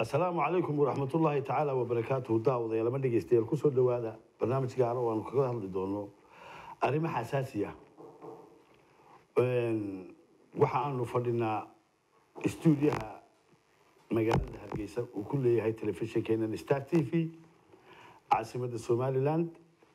السلام عليكم ورحمة الله تعالى وبركاته. داود يا لما نجي استيل كسر دوادا برنامج جارو وأنا كذا هل دونه أريمة حساسية وحنا فضلنا استوديوها مجال هرجيسة وكل هاي تلفزيون كنا ستار تي في عاصمة الصومالي لاند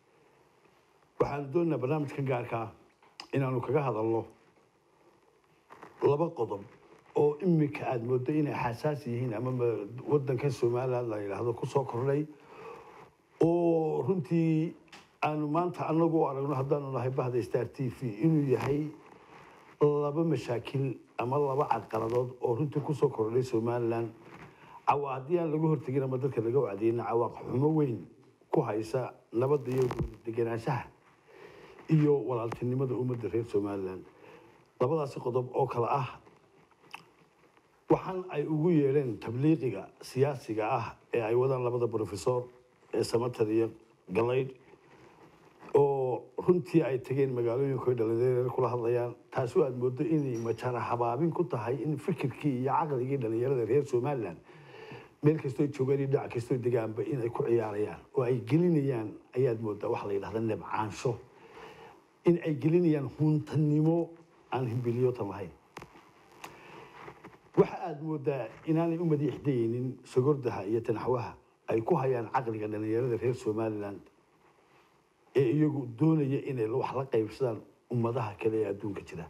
وحنا برنامج كان جاركا إن أنا كذا هذا الله لبا قضب oo imika aad moodo inay xasaas yihiin ama wadanka Soomaaliland la yiraahdo ku soo kordhay oo runtii aanu maanta anagu aragno hadaan nahay bahda Star TV inuu yahay laba mashaakil ama laba caqaladood oo runtii ku soo kordhay Soomaaliland awaadiyaan lagu hortagin ama dadka laga wacdiyay cawaaq xumo weyn ku haysa nabadda iyo deganaanshaha iyo walaaltinimada ummadda reer Soomaaliland labadaas qodob oo kala ah waxaan ay ugu yeereen tabliiqiga siyaasiga ah ee ay wadaan labada professor ee Samatar iyo Galeyd oo runtii ay tageen magaalooyinka dhalinyarada kula hadlayaan taas oo aad moodo inay majara habaabin ku tahay in fikirkii iyo aqligii dhalinyarada reer Soomaaliland meel kastoo joogaan dhinac kastoo deegaanba in ay ku ciyaarayaan oo ay gelinayaan ayaad moodaa wax la yiraahdo nabcaansho in ay gelinayaan huntanimo aan himbiliyo tamahay waxa aad moodaa inaanay u madaxdeeynin sogordaha iyo tanaxwaha ay ku hayaan aqliga dhalinyarada reer Soomaaliland ee iyagu doonaya inay wax la qaybsadaan ummadaha kale ee adduunka jira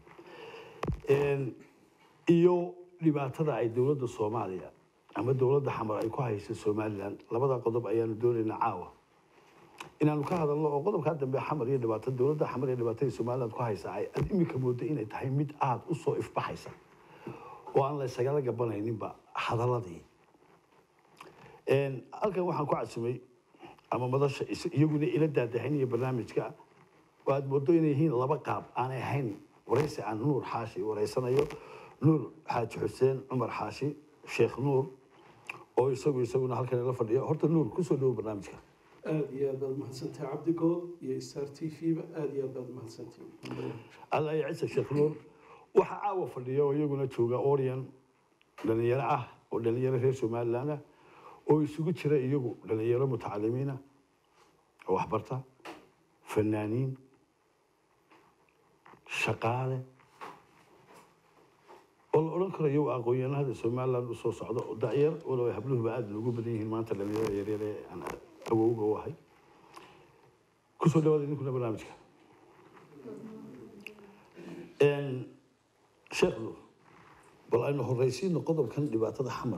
iyo dhibaatada ay dawladda Soomaaliya ama dawladda xamar ay ku hayso Soomaaliland labada qodob ayaanu doonaynaa caawa inaanu ka hadalno oo qodobka dambe xamar iyo dhibaatada dawladda xamar iyo dhibaatada Soomaaliland ku haysa ay imika moodo inay tahay mid aad u soo ifbaxaysa وأنا لا سجل جبنا ينبع هذا الذي ألقى واحد كويسمي أما مدرش يقولي إلى ده هني برنامج كا واد بدويني هين لبقاب أنا هين ورئيس عن نور حاشي ورئيسنا نور حاج حسين عمر حاشي شيخ نور أو يسوي هالكلام اللي فرديه هرت النور كسر له برنامج كا يا بعد ما حسنت عبدكو يا استرتي في يا بعد ما حسنت الله يعز الشيخ نور waxa aawa fadhiyo iyaguna jooga Orion dhalinyaro ah oo dhalinyaro reer Soomaaliland oo isugu jira iyagu dhalinyaro mutacalimiina oo wax barta fanaaniin shaqaale oo oran karo iyagu aqoonyahanada Soomaaliland u soo socdo oo daayar oo habluhu aad loogu badan yihiin maanta dhalinyaro yaryar ee aan awowga wahay ku soo dhawaada idinkuna barnaamijka شيخ والله إنه الرئيسين قدم كان دبعة حمر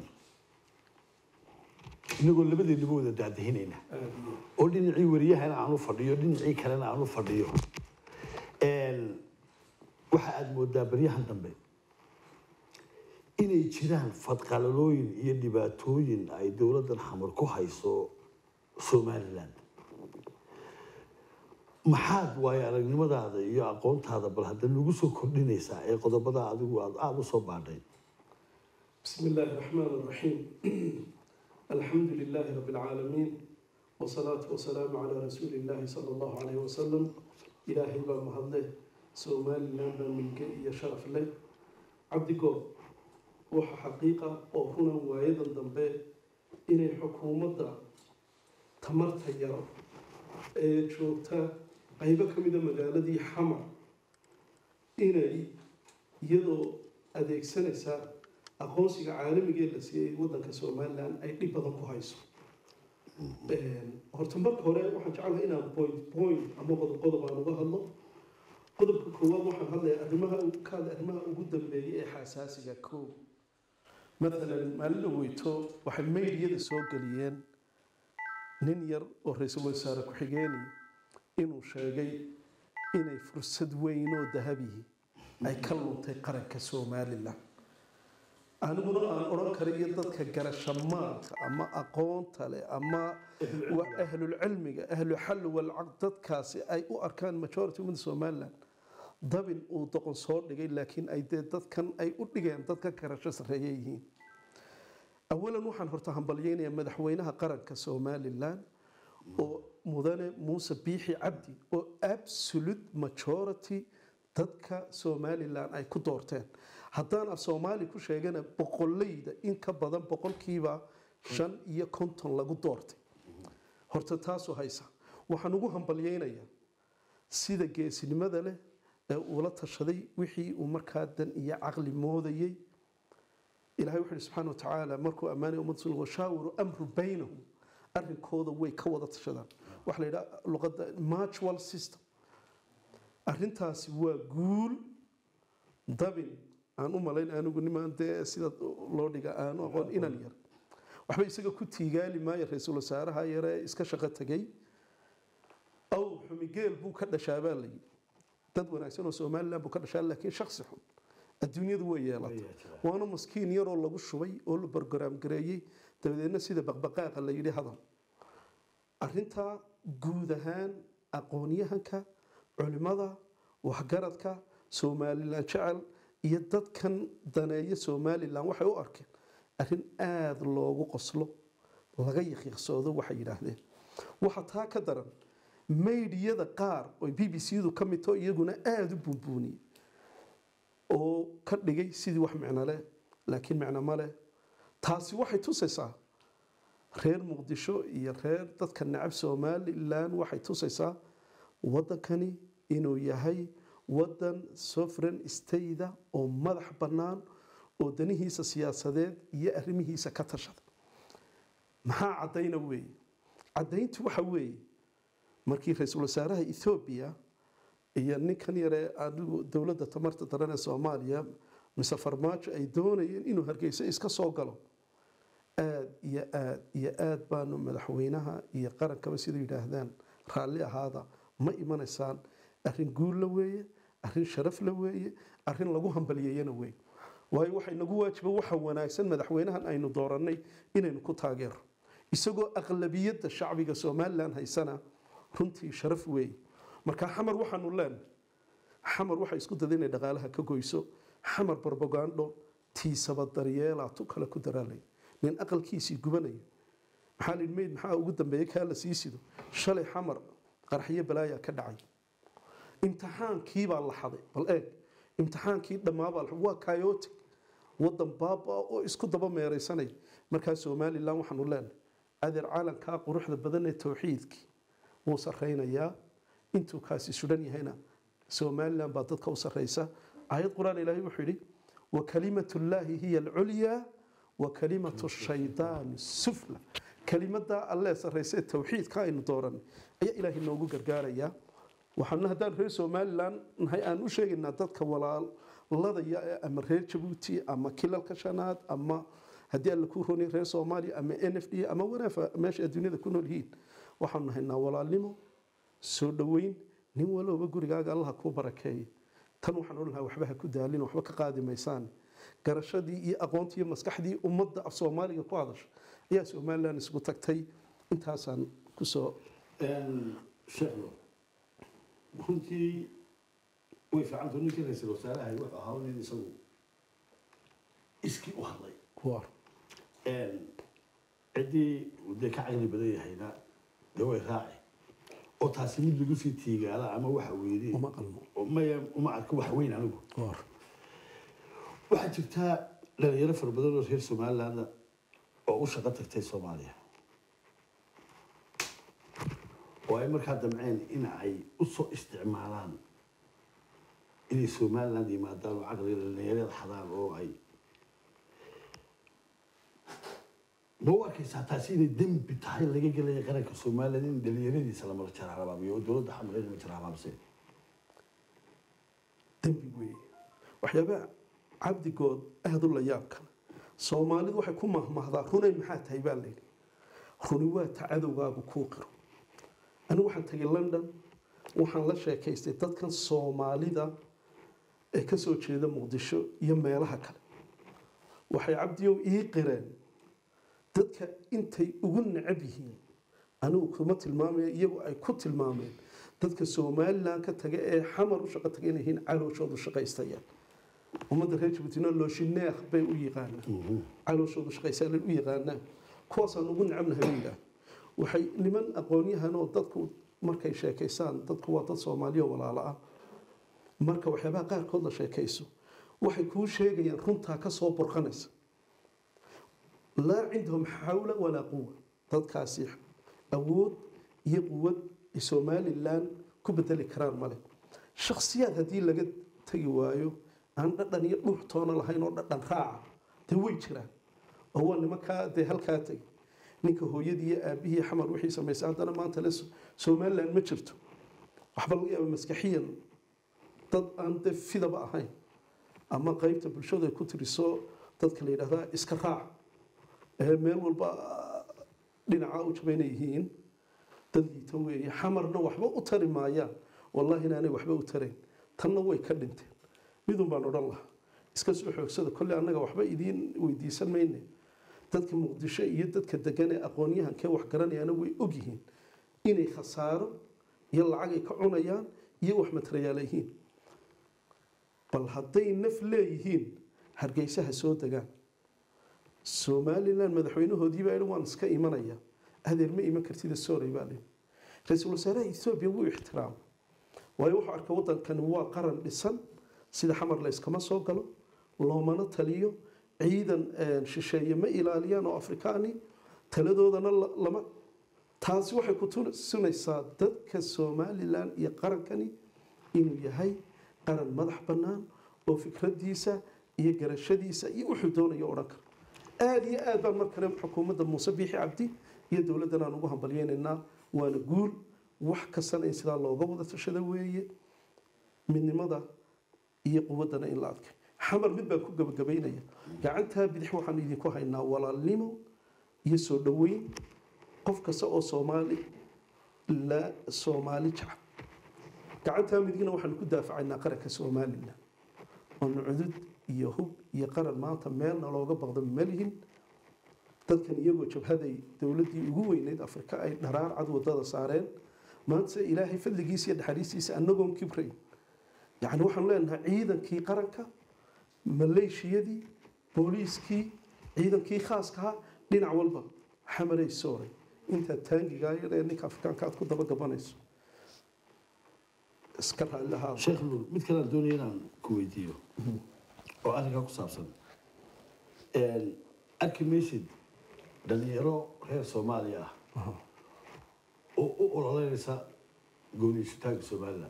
نقول لبدي نبوذ ده هنا قولي نعي وريه أنا عنو فرديو دي نعي كلنا عنو فرديو واحد مدبريه هندمبي إن يجران فتقالوين يدباتوين أي دولة الحمر كوهايسو سوماليلاند maxaad waay aragnimadaada iyo aqoontaada bal hadda lagu soo kordhinaysaa ee qodobada adigu aad u soo baadhay بسم الله الرحمن الرحيم الحمد لله رب العالمين والصلاة والسلام على رسول الله صلى الله عليه وسلم إلهي بمهده سومالي لنا من كي شرف له عبدكو وحا حقيقة وهنا وأيضا ضمبه إن الحكومة تمرت يرى شوكتا qaybo ka mid ah magaaladii xamar inay iyadoo adeegsanaysa aqoonsiga caalamiga ee la siiyay wadanka Soomaaliland ay dhib badan ku hayso horta marka hore waxaan jecelahay inaan point ama qodob aan uga hadlo qodobka koowaad waxaan hadlayaa arrimaha ugu dambeeyay ee xasaasiga koow مثلا maalin weyto waxay meediyada soo galiyeen nin yar oo ra'iisul wasaare ku xigeenay inuu sheegay inay fursad weyn oo dahabi ay ka luntay qaranka Soomaaliland aniguna aan oran karayo dadka garashamaadka ama aqoonta leh ama waa ahlul cilmiga ahlul hal wal aqd dadkaasi ay u arkaan majority min Soomaaliland dabin uu doqon soo dhigay laakiin ay dadkan ay u dhigeen dadka garasho sareeyay awalan waxaan horta hambalyeynaya madaxweynaha qaranka Soomaaliland oo mudane Muuse Biixi Cabdi oo absolute majority dadka Soomaaliland ay ku doorteen haddaan af Soomaali ku sheegana boqolleyda in ka badan boqolkiiba 55 lagu doortay horta taasoo haysa waxaan ugu hambalyeynayaa sida geesinimada leh ee uu la tashaday wixii uu markaa dan iyo caqli moodayay ilaahay wuxuu subxaanahu wa tacaala markuu ammaanay ummadda sunna washaawiru amru baynahum arrinkooda way ka wada tashadaan waxa la yidhaha luqadda mutual system arrintaasi waa guul dabin aan u malayn anigu nimaan dee sida loo dhiga aanu aqoon inan yar waxba isaga ku tiigaali maayo ra-iisul wasaaraha yaree iska shaqo tegay aw xumigeel buu ka dhashaa baa la yidhi dad wanaagsan oo somaliland buu ka dhashaa laakiin shaksi xun adduunyadu way yeelatay waana maskiin yaroo lagu shubay oo la bargaraam gareeyey dabadeedna sida baqbaqaaqa la yidhi hadal arrintaa guud ahaan aqoonyahanka culimada waxgaradka somaliland jecel iyo dadkan daneeya somaliland waxay u arkeen arrin aada loogu qoslo laga yaqiiqsoodo waxay yidhaahdeen waxa taa ka daran meydiyada qaar oo b b c du ka midto iyaguna aada u buunbuuniyey oo ka dhigay sidii wax micno leh laakiin micno ma leh taasi waxay tusaysaa reer muqdisho iyo reer dadka nacab somaliland waxay tusaysaa waddankani inuu yahay waddan sovereign state oo madax bannaan oo danihiisa siyaasadeed iyo arrimihiisa ka tashada maxaa caddayna weeye caddayntu waxa weeye markii ra-iisul wasaaraha ethoobiya iyo ninkan yaree adigu dowladda tamarta daran ee soomaaliya mise farmaajo ay doonayeen inuu hargeysa iska soo galo aad iyo aad iyo aad baanu madaxweynaha iyo qarankaba sida yidhaahdaan raalli ahaada ma imanaysaan arrin guul la weeye arrin sharaf la weeye arrin lagu hambalyeeyana weeye waayo waxay nagu waajiba waxa wanaagsan madaxweynahan aynu doorannay inaynu ku taageero isagoo aqlabiyadda shacbiga somaliland haysana runtii sharaf weeye marka xamar waxaanu leenahay xamar waxay isku daday inay dhaqaalaha ka goyso xamar barbagandho tiisaba daryeelaa tu kale ku daraalay nin aqalkiisii gubanayo maxaa lidhi meyd maxaa ugu dambeeyey kaa la sii sido shalay xamar qaraxyo balaayaa ka dhacay imtixaankiibaa la xaday bal eeg imtixaankii dhammaabaa waa kayotic waddan baaba oo isku daba meeraysanay markaa somaliland waxaanu leenahay adeer caalankaa quruxda badan ee towxiidkii wuu sarraynayaa intuu kaasi sudan yahayna somaliland baa dadka u sarraysa aayad qur-aan ilaahay wuxuu yidhi wakalimatu llaahi hiya alculyaa wakalimatu shaydaani sufla kelimadaa allee sarraysa ee towxiidka aynu dooranay ayaa ilaahay noogu gargaarayaa waxaana haddaan reer somaliland nahay aan u sheegaynaa dadka walaaladaya ama reer jabuuti ama kilalka shanaad ama haddii alla kuu roonay reer soomaaliya ama n f d ama wanaafa meesha adduunyada ku nool yihiin waxaanu nahaynaa walaalnimo soo dhoweyn nin walooba gurigaaga allaha kuu barakeeye tan waxaan odhan lahaa waxba ha ku daalin waxba ka qaadi maysaan garashadii iyo aqoontii iyo maskaxdii ummadda af soomaaliga ku hadasha ayaa somaliland isugu tagtay intaasaan kusoo sheekdo runtii way fiicantu ninkii ra-iisul wasaaraha wuxuu ahaa nin isagu iskii u hadlay ciddii dee ka caqli badan yahayna dee way raaci oo taasi mid lagu sii tiigaala ama waxa weeye maya uma arko wax weyn anigu waxaa jirtaa dhalinyaro fara badan oo reer somaliland oo u shaqo tagtay soomaaliya oo ay markaa damceen in ay u soo isticmaalaan inay somaliland yimaadaan oo caqliga dhalinyarada xadaan oo ay ma u arkaysaa taasi inay dembi tahay laga gelaya qaranka somaliland in dhalinyaradiisa lamala jaraabaabyo oo dowladda xamar lama jaraabaabse dembi weeye waxyaabaha cabdigood aada u la yaabkan soomaalidu waxay ku mahmahdaa runay maxaa tahay baa layidhi runi waa ta cadowgaagu kuu qiro anigu waxaan tagay london waxaan la sheekaystay dadkan soomaalida ee ka soo jeeda muqdisho iyo meelaha kale waxay cabdiyow ii qireen dadka intay ugu necab yihiin anigu kuma tilmaamaya iyagu ay ku tilmaameen dadka somaliland ka taga ee xamar u shaqo taga inay yihiin calooshoodu shaqaystayaan ummadda reer jabuutina looshineekh bay u yaqaanaan calooshoodu shaqaystaan u yaqaanaan kuwaasaan ugu necabnahay bay yidhaah waxay niman aqoonyahan oo dadku markay sheekaysaan dadku waa dad soomaaliya walaalo ah marka waxyaabaha qaarkood la sheekayso waxay kuu sheegayaan runtaa ka soo burqanaysa laa cindahum xawla walaa quwa dadkaasi awood iyo quwad somalilan ku bedeli karaan male shakhsiyaad haddii laga tegi waayo aan dhadhan iyo dhuux toona lahayn oo dhadhan raaca dee way jiraan oo waa nimankaa dee halkaa tegi ninka hooyadii iyo aabihii xamar wixii samaysay haddana maanta le somalilan ma jirto waxba laga yaaba maskaxiyan dad aan dee fidaba ahayn ama qaybta bulshadu ay ku tiriso dadka la yidhahdaa iska raac meel walba dhinaca u jabaynay yihiin dad liita weeye xamarna waxba u tari maayaan wallahi inaanay waxba u tarayn tanna way ka dhinteen midun baan odhan lahaa iska soo xoogsada kolley annaga waxba idiin weydiisan mayne dadka muqdisho iyo dadka degan ee aqoonyahankee wax garanayaana way ogyihiin inay khasaaro iyo lacag ay ka cunayaan iyo wax matarayaal yihiin bal hadday naf leeyihiin hargeysaha soo degaan somalilan madaxweynahoodii baa yidhi waan iska imanaya adeer ma iman kartida sooray baa lii ra-iisul wasaaraha etoobiya wuu ixtiraama waayo wuxuu arka waddankani waa qaran dhisan sida xamar la yskama soo galo loomana taliyo ciidan shisheeye ma ilaaliyaan oo afrikaani taladoodana lama taasi waxay ku tusinaysaa dadka somalilan iyo qarankani inuu yahay qaran madax bannaan oo fikradiisa iyo garashadiisa iyo wuxuu doonayo odhan kara aada iyo aad baan mar kale xukuumadda muuse biixi cabdi iyo dowladdan aan ugu hambalyeynaynaa waana guul wax kastana in sidaa looga wada tashada weeye midnimada iyo quwaddana in la adkay xamar mid baan ku gabagabaynaya gacantaa bidix waxaan idinku haynaa walaalnimo iyo soo dhoweyn qof kasta oo soomaali jecel gacantaa midigna waxaanu ku daafacaynaa qaranka somalilan oonu cudud iyo hub iyo qaran maanta meelna looga baqdo malihin dadkan iyagoo jabhaday dowladdii ugu weyneyd afrika ay dharaar cad wadada saareen maanta ilaahay fadligiisa iyo naxariistiisa annagoon kibrayn yacni waxaanu leenahay ciidankii qaranka maleeshiyadii booliiskii ciidankii khaaskaha dhinac walba xamaray sooray intaad taangigaa yar ee ninka afrikaanka aad ku daba gabanayso iska raalli ahaa sheekh nuur mid kale aan doonaya inaan ku weydiiyo oo arrinkaa ku saabsan arki maysid dhalinyaro reer soomaaliya ah oo u ololeynaysa gooniysutaanka somalilan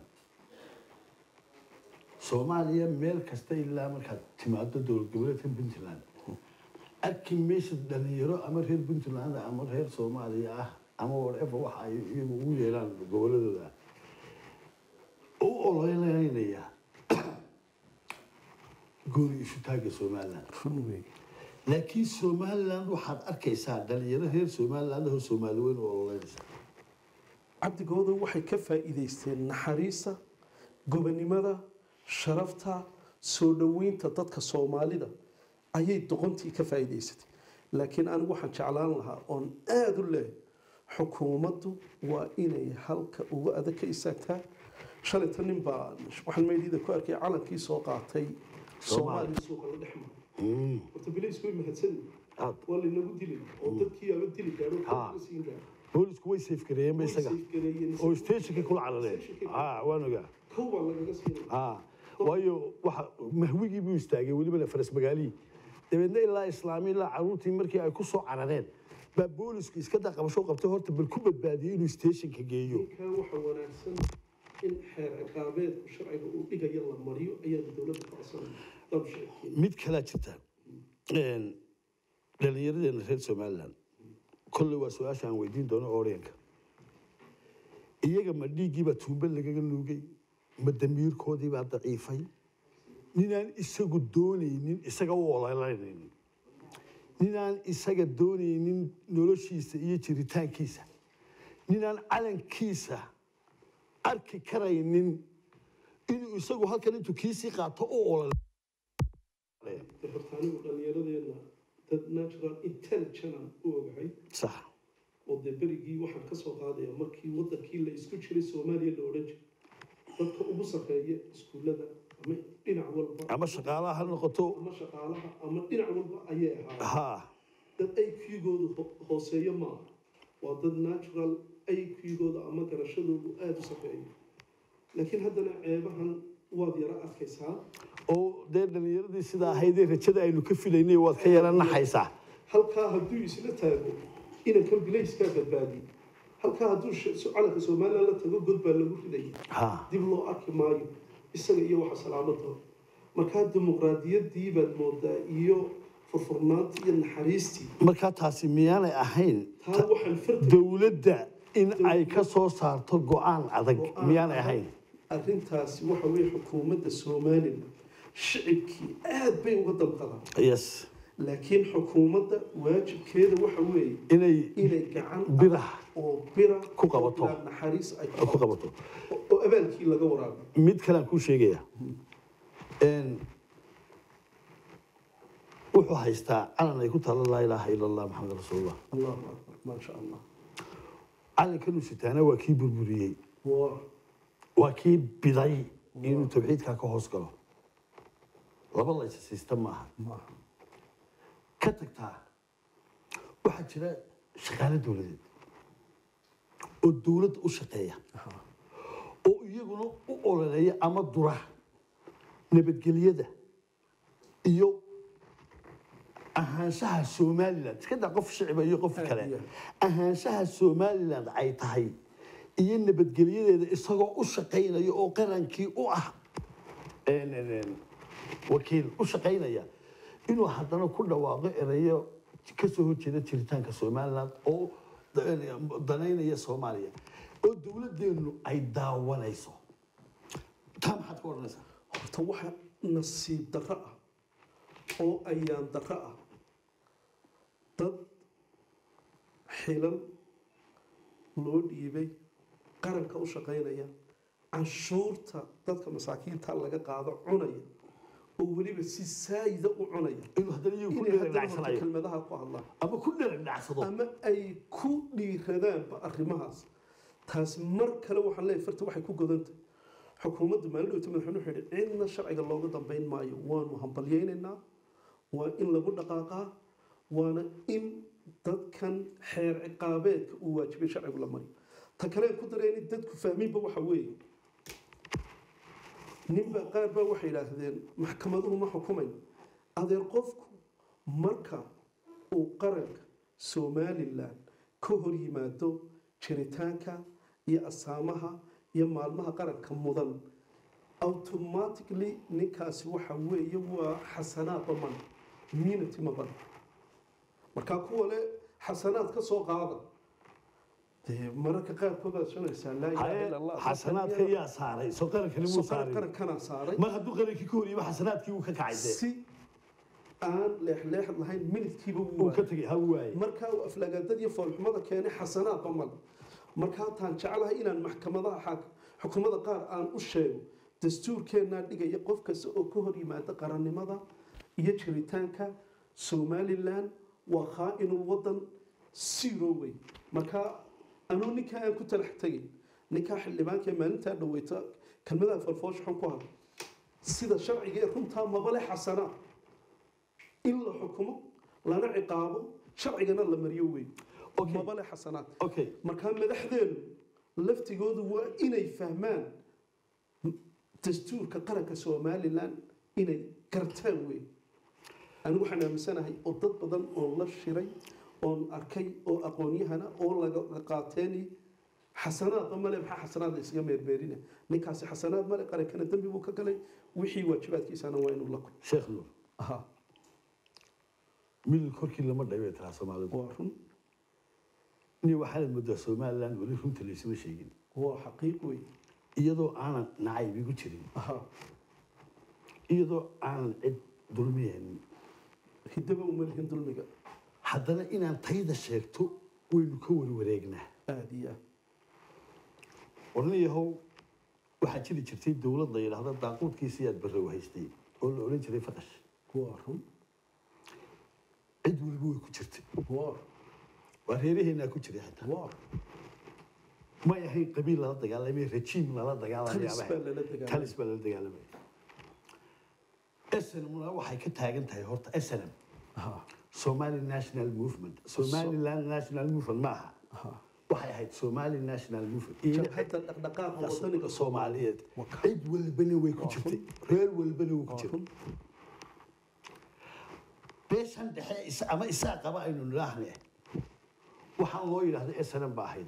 soomaaliya meel kasta ilaa markaad timaado dowlad goboleedka puntland arki maysid dhalinyaro ama reer puntland ama reer soomaaliya ah ama whatever waxa ay iyagu ugu yeelaan goboladooda u ololeynaya gooniysutaanka somalilan laakiin somalilan waxaad arkaysaa dhalinyaro reer somaliland oo soomaali weyn u ololeynaysa cabdigooda waxay ka faa'iidaysteen naxariista gobonimada sharafta soo dhoweynta dadka soomaalida ayay doqontii ka faa'iidaysatay laakiin anigu waxaan jeclaan lahaa oon aada u leehay xukuumaddu waa inay halka uga adag ka istaagtaa shalayta nin baa waxaan meydida ku arkay calankii soo qaatay soomaaliya suuqa la dhex maro horta bilaysku way mahadsan waa laynagu dilay oo dadkii ama dili gaadho ka siin gaadho boolisku way safgareeyeen bay isaga oo stationka kula carareen waan ogaa kow baa lagaga siinaya waayo waxa mahwigii buu istaagay weliba faras magaalihii dabeedna ilaa islaami ilaa caruurtii markii ay ku soo carareen baa boolisku iska daqabasho qabtay horta bal ku badbaadiyey inuu stationka geeyo ninkaa waxa wanaagsan in xeer ciqaabeedku sharciga uu dhigayo la mariyo ayaa dowladda ka codsanaya mid kalaa jirta dhallinyaradeena reer somalilan kolley waa su-aasha aan weydiin doono oreenka iyaga ma dhiiggiibaa tuumbe lagaga nuugay ma damiirkoodiibaa daciifay ninaan isagu doonaynin isaga u ololeynaynin ninaan isaga doonaynin noloshiisa iyo jiritaankiisa ninaan calankiisa arki karaynin inuu isagu halkan intuu kiisii qaato u ololeeyo hortaanigu dhallinyaradeena dad natural intelligence u ogahay sax oo dee berigii waxaan ka soo qaadaya markii waddankii la isku jiray soomaaliya la odhan jiray dadka ugu sarreeya iskuullada ama dhinac walba ama shaqaalaha ha noqoto ama shaqaalaha ama dhinac walba ayay ahaa ha dad IQ-goodu hooseeyo maaha waa dad natural IQ-gooda ama garashadoodu aada u sarreeyo laakiin haddana ceebahan waad yara arkaysaa oo dee dhallinyaradii sidaa ahaydee rajada aynu ka filaynay waad ka yara naxaysaa halkaa hadduu isla taago inankan bilayskaa badbaadiye halkaa hadduu calanka somalilan la tago god baa lagu ridaya dib loo arki maayo isaga iyo waxa salaamadooda markaa dimuqraadiyaddii baad moodaa iyo furfurnaantii iyo naxariistii markaa taasi miyaanay ahayn taa waxaan farta dowladda in ay ka soo saarto go-aan adag miyaanay ahayn arrintaasi waxa weeye xukuumadda somalilan shicibkii aad bay uga damqadaan yes laakiin xukuumadda waajibkeeda waxa weeye inay gacan biraha oo bira ku qabato naxariis ay ku qabato oo abaalkii laga waraabiyo mid kale aan kuu sheegaya wuxuu haystaa calan ay ku taalo laa ilaaha ila allah maxamed rasuulullah allahu akbar maasha allah calankan uu sitaana waa kii burburiyey waa kii biday inuu tawxiidkaa ka hoos galo laba laysa siista maaha ka tagtaa waxaa jira shaqaale dowladeed oo dowladda u shaqeeya oo iyaguna u ololeeya ama dura nabadgelyada iyo ahaanshaha somaliland iska daa qof shicba iyo qof kale ahaanshaha somaliland ay tahay iyo nabadgelyadeeda isagoo u shaqaynaya oo qarankii u ah wakiil u shaqaynaya inuu haddana ku dhawaaqo erayo ka soo horjeeda jiritaanka somaliland oo danaynaya soomaaliya oo dowladdeenu ay daawanayso taa maxaad ka odhanaysaa horta waxa nasiib darro ah oo ayaan darro ah dad xilan loo dhiibay qaranka u shaqaynaya canshuurta dadka masaakiinta laga qaado cunaya oo weliba si saayida u cunaya inuu haddana iyagu ku dheerdhacsanayo kelmadaha ku hadlaan ama ku dheerdhacsado ama ay ku dhiiradaanba arrimahaas taasi mar kale waxaan leeyahay farta waxay ku godantahay xukuumaddu maalin dhowta madaxweyne wuxuu yidhi cidna sharciga looga dambayn maayo waanu hambalyaynaynaa waa in lagu dhaqaaqaa waana in dadkan xeer ciqaabeedka uu waajibay sharcigu la mariyo ta kale ku dareen in dadku fahminba waxa weeye ninba qaar baa waxay yidhaahdeen maxkamaduhu ma xukumayn adeer qofku marka uu qaranka somalilan ka hor yimaado jiritaanka iyo asaamaha iyo maalmaha qaranka mudan automatically ninkaasi waxa weeye waa xasanaad baman immunity maban markaa kuwa le xasanaad ka soo qaada mararka qaarkood aad shanaysaa laa ilaaha illa allah xasanaadka yaa saaray soo qarankani muu saaray qarankana saaray mar hadduu qarankii ka horiyaba xasanaadkii uu ka kacay si aan leexleexad lahayn minidkiiba uu ka tagay ha waaye markaa uu aflagaadad iyo foolxumada keenay xasanaad bamal markaa taan jeclahay inaan maxkamadaha xukuumada qaar aan u sheego dastuurkeennaa dhigaya qof kasta oo ka hor yimaada qarannimada iyo jiritaanka somalilan waa khaa'inul wadan zero way markaa anuu ninkaa aan ku talax tegin ninkaa xildhibaanka maalintaa dhaweyta kelmadaha falfoosh xun ku hadla sida sharciga ee runtaa mabale xasanaad in la xukumo lana ciqaabo sharcigana la mariyo wey mabale xasanaad markaa madaxdeenu laftigoodu waa inay fahmaan dastuurka qaranka somalilan inay gartaan wey anigu waxaan aaminsanahay oo dad badan oo la shiray oon arkay oo aqoonyahana oo laga qaateeni xasanaadba male maxaa xasanaad la isaga meermeerina ninkaasi xasanaad male qarankana dembi buu ka galay wixii waajibaadkiisana waa inuu la kulmo sheekh nuur midil korkii lama dhaybay taraa soomaalidu waa run nin waxaanad moodaa somaliland weli runta laysuma sheegin waa xaqiiq wey iyadoo aanan nacayb igu jirin iyadoo aanan cid dulmiyaynin hidaba uma lihin dulmiga haddana inaan tayda sheegto waynu ka warwareegnaa aada iyo aad warniyahow waxaa jiri jirtay dowlad la yidhaahdo daaquudkiisii aad barrow haystay oo la odhan jiray faqash waa run cid waliba way ku jirtay waa reeraheennaa ku jiray xitaa may ahayn qabiil lala dagaalamay rajiim lala dagaalamay talis baa lala dagaalamay snmna waxay ka taagan tahay horta snm somali national movement somaliland national movement ma aha waxay ahayd somali national movement jabhadda dhaqdhaqaaqa wadaniga soomaaliyeed cid walbana way ku jirtay reer walbana wuu ku jiray beeshan dhexe ama isaa qaba aynu nidhaahne waxaan loo yidhaahda SNM baa ahayd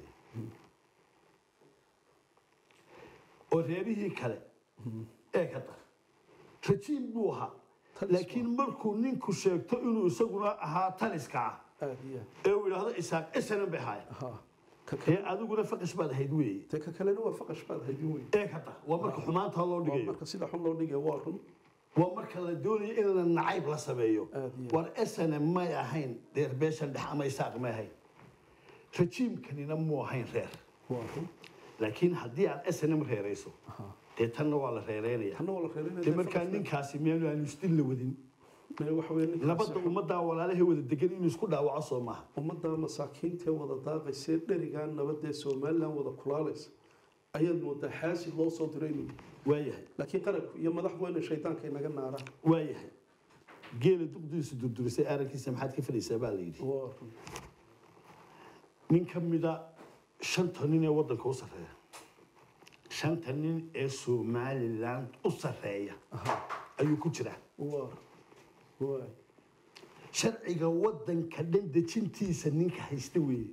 oo reerihii kale ee ka dar rajiim buu ahaa laakiin markuu ninku sheegto inuu isaguna ahaa taliska ee uu yidhaahdo isaaq SNM bay ahaayeen adiguna faqash baad ahayd weeye ka kalena waa faqash baad ahayd weeye ee ka dar waa marka xumaanta loo dhigayo marka sida xun loo dhigayo waa run waa marka la doonayo in la nacayb la sameeyo war SNM may ahayn reer beeshan dhex ama isaaq may ahayn rajiimkanina muu ahayn reer laakiin haddii aad SNM reerayso dee tanna waa la reereynaya dee markaa ninkaasi meelu aanu isdil la wadin nabadda ummaddaa walaalahay wada degan inuu isku dhaawaco soo maaha ummaddaa masaakiintee wada daaqaysee dherigaa nabadee somalilan wada kulaalaysa ayaad moodaa xaasid loo soo diray inuu waayahay laakiin qaranku iyo madaxdu waa inay shaydaanka inaga naaraan waayahay geela duqdiisu durdurisay aragkiisa maxaad ka filaysaa baa la yidhi nin ka mida 5 nin ee waddanka u sarreeya 5 nin ee somaliland u sarreeya ayuu ku jiraa sharciga waddanka dhan dejintiisa ninka haysta weeye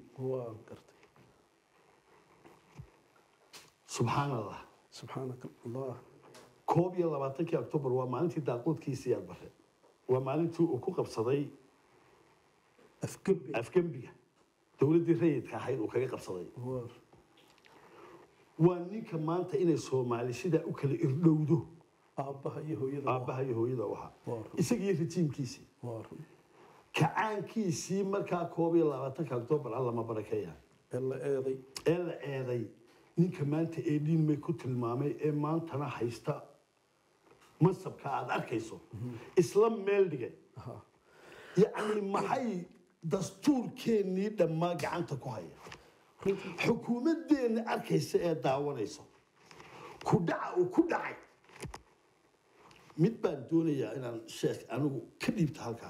subxaan allah subxaanaka allah 21 Oktoobar waa maalintii daaqoodkiisii aad bare waa maalintii uu ku qabsaday afgembiga dowladdii rayidka ahayd uu kaga qabsaday waa ninka maanta inay Soomaali sidaa u kala irdhowdo aabbaha iyo hooyada waxa isagii rajiimkiisii kacaankiisii markaa 21 Oktoobar alla ma barakeeya ee la eeday ninka maanta ee dhiinmay ku tilmaamay ee maantana haysta masabka aad arkayso isla meel dhigay yacni maxay dastuurkeennii dhammaa gacanta ku haya xukuumadeenna arkaysa ee daawanayso ku dhaca uu ku dhacay mid baan doonayaa inaan sheekh anigu ka dhiibto halkaa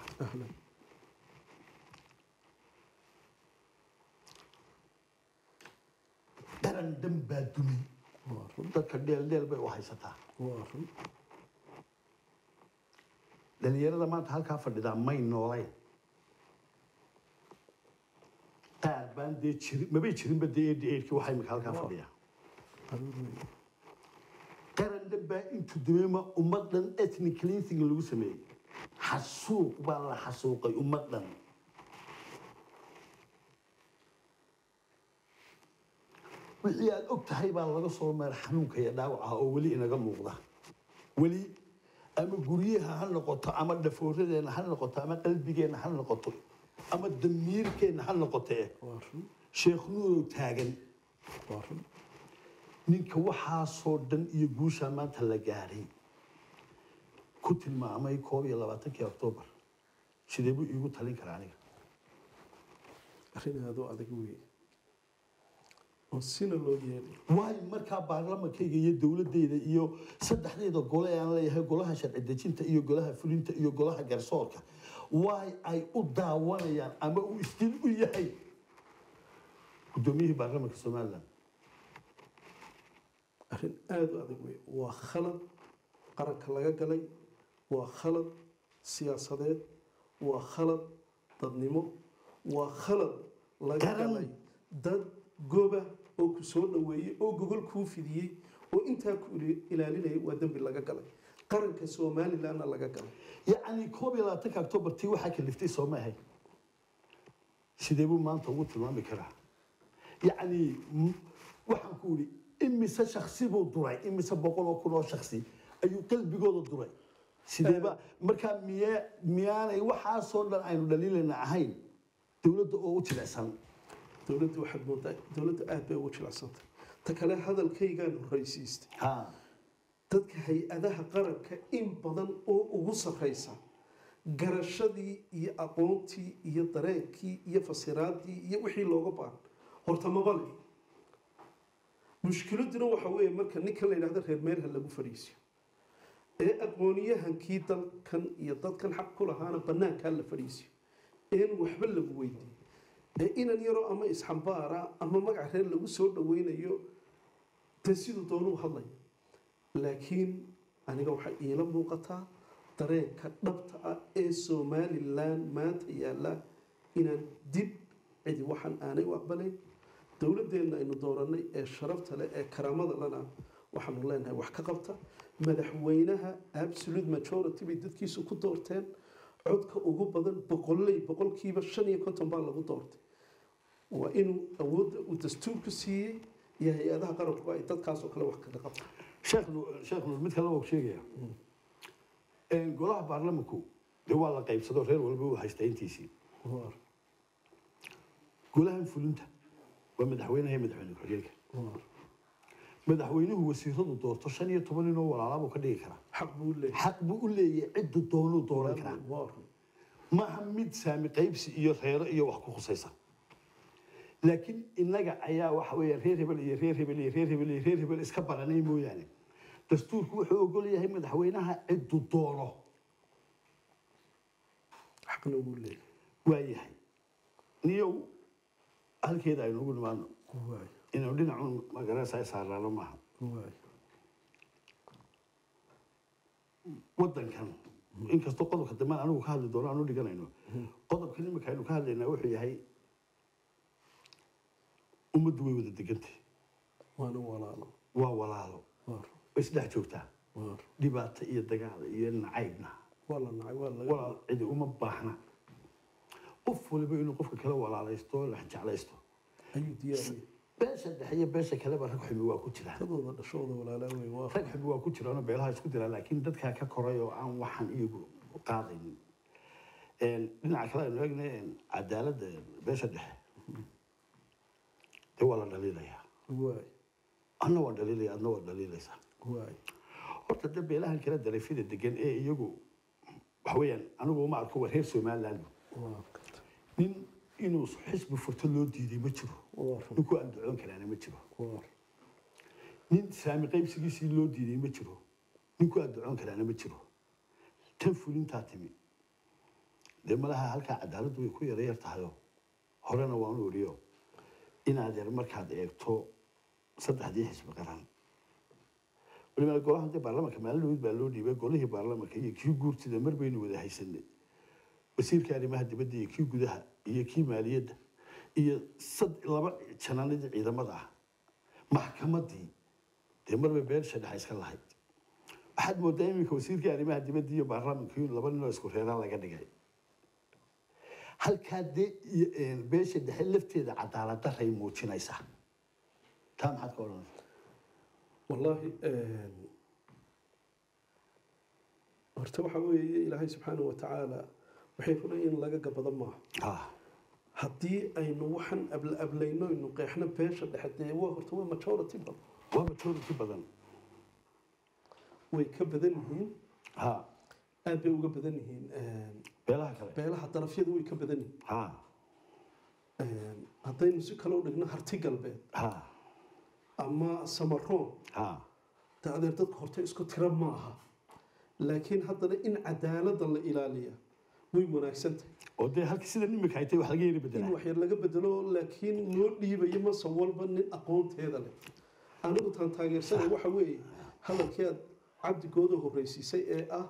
qaran dhan baa dumay dadka dheeldheel bay u haysataa dhalinyarada maanta halkaa fadhidaa may noolayn qaar baan dee jirin mabay jirinba dee eedhkii waxaa imika halkaa fadhiyaa qaran dhan baa intuu dumeema ummad dhan ethnic cleansing lagu sameeyey xasuuq baa la xasuuqay ummad dhan wixii aad og tahay baa laga soo meera xanuunka iyo dhaawaca oo weli inaga muuqda weli ama guryaha ha noqoto ama dhafooradeenna ha noqoto ama qalbigeenna ha noqoto ama damiirkeenna ha noqotee sheekh nuurow taagan ninka waxaasoo dhan iyo guushaa maanta la gaadhay ku tilmaamay 21 Oktoobar sidee buu iigu talin karaa aniga arrin aad u adag weeye oo sina loo yeelay waay markaa baarlamankayga iyo dowladdeeda iyo saddexdeeda gole aan leeyahay golaha sharci dejinta iyo golaha fulinta iyo golaha garsoorka waay ay u daawanayaan ama uu isdil u yahay guddoomiyihii baarlamanka Somaliland arrin aad u adag weeye waa khalad qaranka laga galay waa khalad siyaasadeed waa khalad dadnimo waa khalad laga galay dad goba oo ku soo dhaweeyay oo gogol ku fidiyay oo inta ku ilaalinay waa dambi laga galay qaranka Somaliland laga galay yacni 21 Oktoobar tii waxa ka liftay Soomaaliya sidee buu maanta ugu tilmaami karaa yacni waxaan ku yiri imise shakhsi buu duray imise boqol oo kun oo shakhsi ayuu qalbigooda duray sideeba markaa miyaanay waxaasoo dhan aynu dhaliilana ahayn dowladda oo u jilicsan dowladda waxaad moodaa dowladda aad bay ugu jilacsantay ta kale hadalkaygaan horraysiistay dadka hay-adaha qaranka in badan oo ugu sarraysa garashadii iyo aqoontii iyo dareenkii iyo fasiraadii iyo wixii looga baahan horta mabale mushkiladuna waxa weeye marka ninkan la yidhahdo reer meelha lagu fadhiisiyo ee aqooniyahankii dalkan iyo dadkan xaq ku lahaana bannaankaa la fadhiisiyo een waxba lagu weydiin ee inan yaroo ama isxambaara ama magac reer lagu soo dhaweynayo dee siduu doonuu hadlaya laakiin aniga waxay iila muuqataa dareenka dhabta ah ee somalilan maanta yaalla inaan dib cidi waxaan aanay u aqbalayn dowladeenna aynu dooranay ee sharafta leh ee karaamada lana waxaanu leenahay wax ka qabta madaxweynaha absolute majority bay dadkiisu ku doorteen codka ugu badan boqolkiiba 55 baa lagu doortay waa inuu awoodda uu dastuurku siiyey iyo hay-adaha qaranku ay dadkaasoo kale wax kaga qabtaan sheekh nuur mid kale waa sheegaya golaha baarlamanku dee waa la qaybsado reer walba uu haysta intiisii golahan fulinta waa madaxweynaha iyo madaxweyne ku-xigeenka madaxweynuhu wasiiradu doorto 15 nin oo walaalaabo ka dhigi kara xaq buu u leeyahay cidda doonuu dooran karaa maaha mid saami qaybsi iyo reero iyo wax ku khusaysa laakiin innaga ayaa waxa weeye reer hebel iyo reer hebel iyo reer hebel iyo reer hebel iska baranay mooyaane dastuurku wuxuu ogol yahay madaxweynaha ciddu doono xaqna uu leeyahay waayahay niyow halkeeda aynu ugu nimaano inuu dhinacu magaraysa saarnaano maaha waddankan inkastoo qodobka dambe anigu ka hadli doono aanu dhiganayno qodobka imika aynu ka hadlaynaa wuxuu yahay ummaddu way wada degantay waa walaalo way isdhex joogtaa dhibaato iyo dagaal iyo nacaybna walaal cidi uma baahna qof waliba inuu qofka kale walaalaysto la jeclaysto ayuu diyaariyay beesha dhexe iyo beesha kaleba rag xumi waa ku jiraan dadooda dhashooda walaalaa wey waa rag xumi waa ku jiraan oo beelaha isku diraan laakiin dadkaa ka koray oo aan waxaan iyagu qaadaynin dhinaca kale aynu eegnay cadaaladda beesha dhexe dee waa la dhaliilayaa anna waa dhaliilaya adna waa dhaliilaysaa horta dee beelahan kale darafyada degan ee iyagu waxa weeyaan anigu uma arko waa reer somaliland nin inuu xisbi furto loo diiday ma jiro ninkuu aan ducoon karaana ma jiro nin saami qaybsigiisii loo diiday ma jiro ninkuu aan ducoon karaana ma jiro tan fulintaa timi dee malaha halkaa cadaaladdu way ku yaryar tahayo horena waanu odhiyo inaad yar markaad eegto 3 xisbi qaran waliba golaha dee baarlamanka maalin baa loo dhiibay golihii baarlamanka iyo kii guurtida mar baynu wada haysanay wasiirka arrimaha dibadda iyo kii gudaha iyo kii maaliyadda iyo 2 janaanadii ciidamada ah maxkamadii dee marba beesha dhexe iska lahayd waxaad moodaa iminka wasiirka arrimaha dibadda iyo baarlamanka iyo 2 nin oo isku reeraan laga dhigay halkaa dee beesha dhexe lafteeda cadaalad daray muujinaysaa taa maxaad ka odhanaysaa wallaahi horta waxa weeye ilaahay subxaanahu watacaala waxay runay in laga gabado maaha haddii aynu waxaan ablayno aynu qeexno beesha dhexe dee horta waa majority badan way ka badan yihiin aad bay uga badan yihiin beelaha darafyadu way ka badan yihiin haddaynu si kale u dhigno harti galbeed ama samaroon de adeer dadka horta isku tira ma aha laakiin haddana in cadaaladda la ilaaliya way wanaagsan tahay oo dee halkii sida nimika ay tahay wax laga yiri bedelaa in wax yar laga bedelo laakiin loo dhiibayo mase walba nin aqoonteeda leh anigu taan taageersanay waxa weeye hadalkii aad cabdigooda horreysiisay ee ah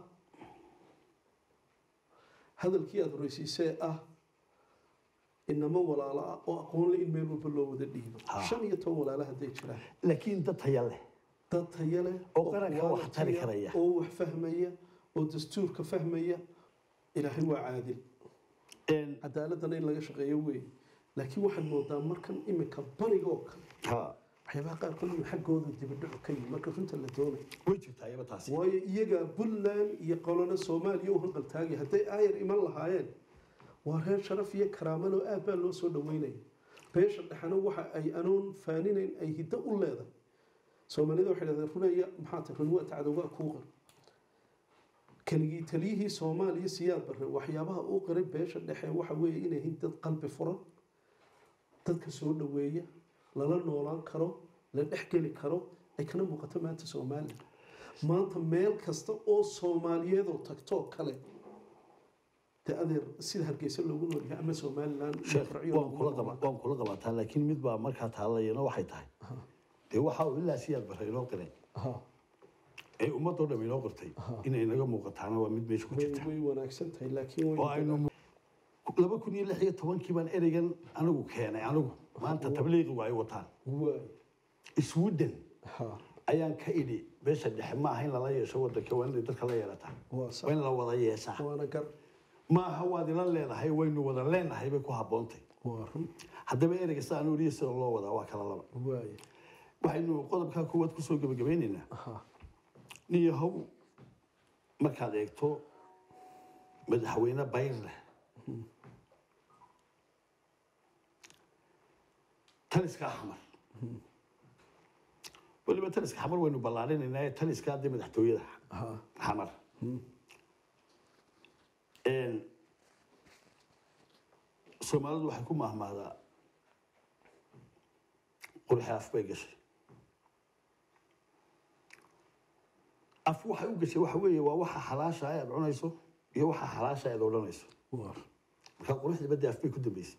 inama walaalo ah oo aqoon leh in meel walba loo wada dhiibo 15 walaalo hadday jiraan laakiin dad tayo leh oo qaranka wax tari karaya oo wax fahmaya oo dastuurka fahmaya ilaahay waa caadil cadaaladana in laga shaqeeyo wey laakiin waxaad moodaa markan imika bariga oo kale waxyaabaha qaarkood in xaggooda dibadhacu ka yimi marka runta la doonayo way jirtaa iyaba taasi waayo iyaga puntland iyo qolona soomaaliya u hanqaltaagay hadday aayar iman lahaayeen waa reer sharaf iyo karaamalo aad baa loo soo dhaweynaya beesha dhexana waxa ay anoon faaninayn ay hiddo u leedahay soomaalida waxay dhahdeen runaya maxaa tahay run waa tacadowgaa kuu qor keligii taliyihii soomaaliya siyaad barre waxyaabaha uu qiray beesha dhexe waxa weeye inay yihiin dad qalbi furan dadka soo dhaweeya lala noolaan karo la dhexgeli karo ay kana muuqato maanta soomaaliya maanta meel kasta oo soomaaliyeedoo tagtoo kale dee adeer sida hargeysa loogu noolyahay ama somaliland waan kula qabataa laakiin mid baa markaa taalayana waxay tahay dee waxa uu ilaa siyaad barre inoo qiray ay ummadoo dhan inoo qortay inay naga muuqataana waa mid meesha ku jirta way wanaagsan tahay laakiin oo aynu 2016 baan ereygan anigu keenay anigu maanta tabliiqi waa ay wataan Sweden ayaan ka idhi beesha dhexe ma ahayn lala yeesho wadanka waa inay dadka la yeelataan waa in la wada yeeshaa ma aha waad ila leedahay waynu wada leenahay bay ku habboontay haddaba ereyga sidaan u sida loo wadaa waa kala laba waxaynu qodobka koowaad ku soo gabagabeynaynaa niyahow markaad eegto madaxweyne Bayrle taliska xamar waliba taliska xamar waynu ballaarinayna taliska hadii madaxtooyada xamar Soomaalidu waxay ku mahmaadaa qurxaaf bay gashay af waxay u gashay waxa weeye waa waxa xalaasha ay cunayso iyo waxa xalaasha ay odhanayso marka qurxda badda af bay ku dambeysay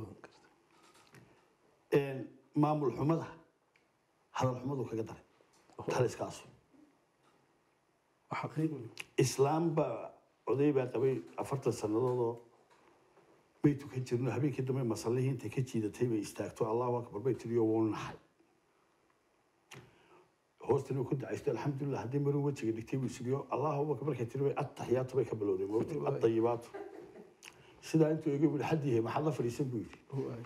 maamul xumada hadal xumadu kaga daray taliskaas xaqiiqo islaam ba oday baa qabay 40 sanadood بيتو كجرنا هبين كده ما مصليه أنت كجيدة تبي استاكتو الله أكبر بيت اليوم ونحي هوستني كنت عشت الحمد لله هدي مرو وجهي اللي تبي سبيو الله أكبر كتير التحيات بيكبلوا ذي موت الطيبات سيدا أنتوا يجيبوا لحد هي محل فريسين بيجي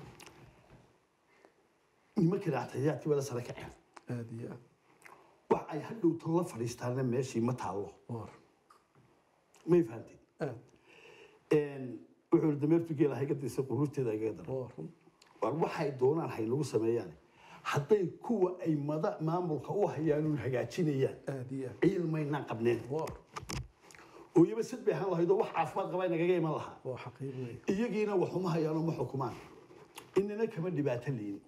ما كده التحيات ولا سلك عين هذه وعي هلو طلع فريستان ماشي ما تعوه ما يفهمتي wuxuu dameertu geela hay'addiisa quruurteeda ay gaadaan war waxay doonaan hay lagu sameeyaan haday kuwa ay maamulka u hayaan hagaajinayaan ilmayna qabneen oo yaba sad bay ahaan lahayd wax caafimaad qaba inaga iman lahaa waa xaqiiqo iyagiina waxuma hayaan ma xukumaan inna kama dhibaato liin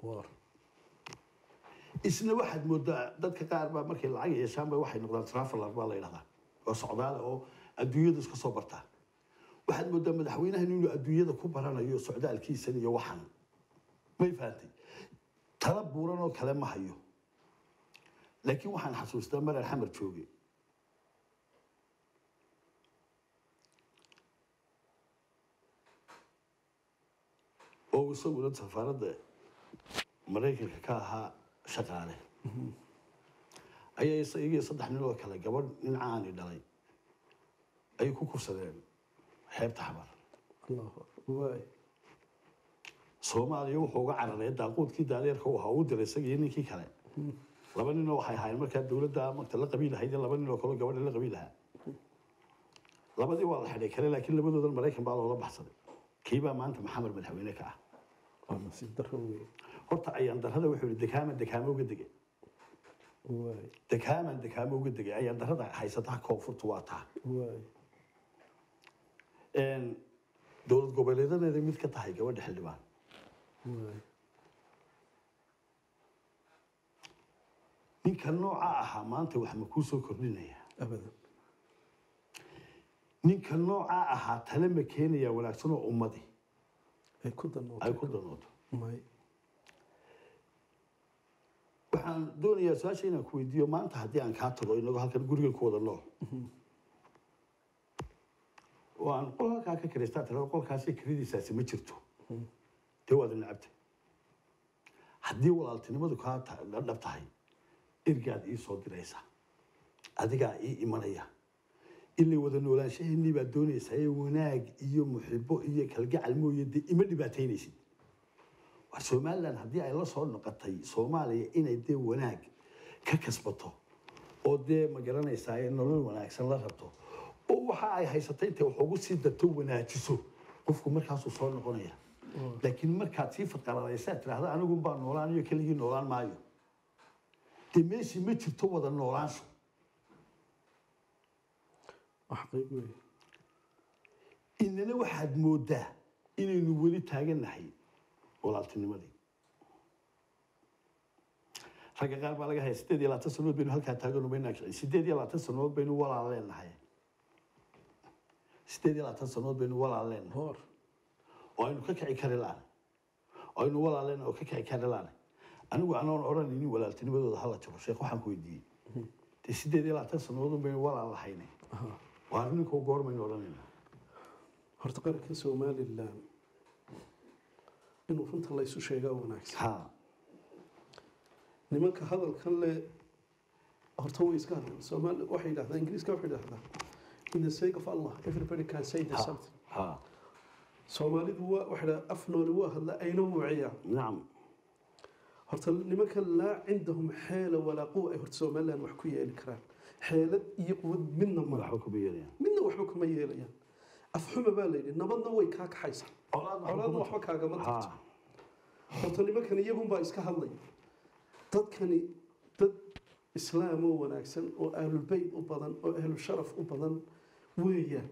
isna waxaad moodaa dadka qaar baa markay lacag yeeshaan bay waxay noqdaan traveler baa la yiraahdaa oo socdaal oo adduunyada iska soo bartaa waxaad moodaa madaxweynaha inuu adduunyada ku baranayo socdaalkiisa iyo waxan may faantay tala buuran oo kale ma hayo laakiin waxaan xasuustaa mar xamar joogay oo soo safarada Mareykanka ka ahaa shaqaale ayay isaga 3 nin oo kale gabadh nin caan dhalay ay ku kursadeen xeebta xamar waay Soomaaliya wuxuu uga cararay daaqoodkii daaleerka uu ahaa u diray isagii ninkii kale laba nin oo waxay ahaayeen markaa dawladda marka la qabiil ahayd laba nin oo kale gabadh la qabiil ahaa labadii waa la xidhay kale laakiin labadoodan Mareykan baa loola baxsaday kiiba maanta maxamed madaxweyne ka ah si darro horta ayaan darrada wuxuu dekaamo uga degay waay dekaamo uga degay ayaan darrada haysataa koonfurta waa taa waay dowlad goboleedadeeda mid ka tahay gabadha xildhibaan ninka nooca ahaa maanta wax ma ku soo kordhinaya abadan ninka nooca ahaa tale ma keenaya wanaagsan oo ummadi ay ku danooto waxaan doonayaa su'aasha inaan ku weydiiyo maanta haddii aan kaa tago inagoo halkan gurigan ku wada nool وأنا أقول لك كريستات لو أقول كاسي كريدي ساسي ما جرتو تو هذا النعبت حدي ولا التنمو كات لبتهاي إرجع يسوع دريسة أديك إيمانية اللي وذن ولا شيء اللي بدوني ساي وناج يوم محبو إياك الجع المو يدي إما اللي بتينيسي وسومالا هدي الله صار نقطي سومالي إن يدي وناج ككسبته ودي ما جرنا يساي نقول وناج سنلا ربطه waxa ay haysatay inta wax ugu sii dato wanaajiso qofku markaas uu soo noqonaya laakiin markaad si fadqaladaysa tiraahdo anigu baan noolaan iyo kaliya noolaan maayo timeesi ma jirto wada noolaansho xaqiiqo inna waxaad moodaa inaynu weli taaganahay walaaltinimadii raga qaar baa laga haystay 8 sanood baynu halka taagano bayna 8 sanood baynu walaaleenahay 8 sanood baynu walaaleen hor oo aynu ka kici kari laan oo aynu walaaleen oo ka kici kari laan anigu aan oranaynin walaaltinimadooda hala jabo sheekh waxaan ku weydiiyay dee 8 sannadood bay walaal lahaynay waa ninka goormaynu odhanaynaa horta qaranka Somaliland inuu runta la isu sheegaa wanaagsan ha nimanka hadalkan le horta way iska hadlaan Soomaali waxay yidhaahdaan Ingiriiska waxay yidhaahdaan in the sake of Allah everybody can say the something ha Soomaalidu waa waxa afnooli waa hadla ayna wuuciyaa nacam horta nimanka laa cindahum xeela walaa quwa ay horta Somaliland wax ku yeeli karaan xeelad iyo quwad midna ma waxba kuma yeelayaan midna waxba kuma yeelayaan afxuma baa leeyahay nabadna way ka kaxaysaa colaadna waxba kaagama tagto horta nimankan iyagunbaa iska hadlaya dadkani dad islaam oo wanaagsan oo ahlulbayt u badan oo ahlu sharaf u badan weeyaan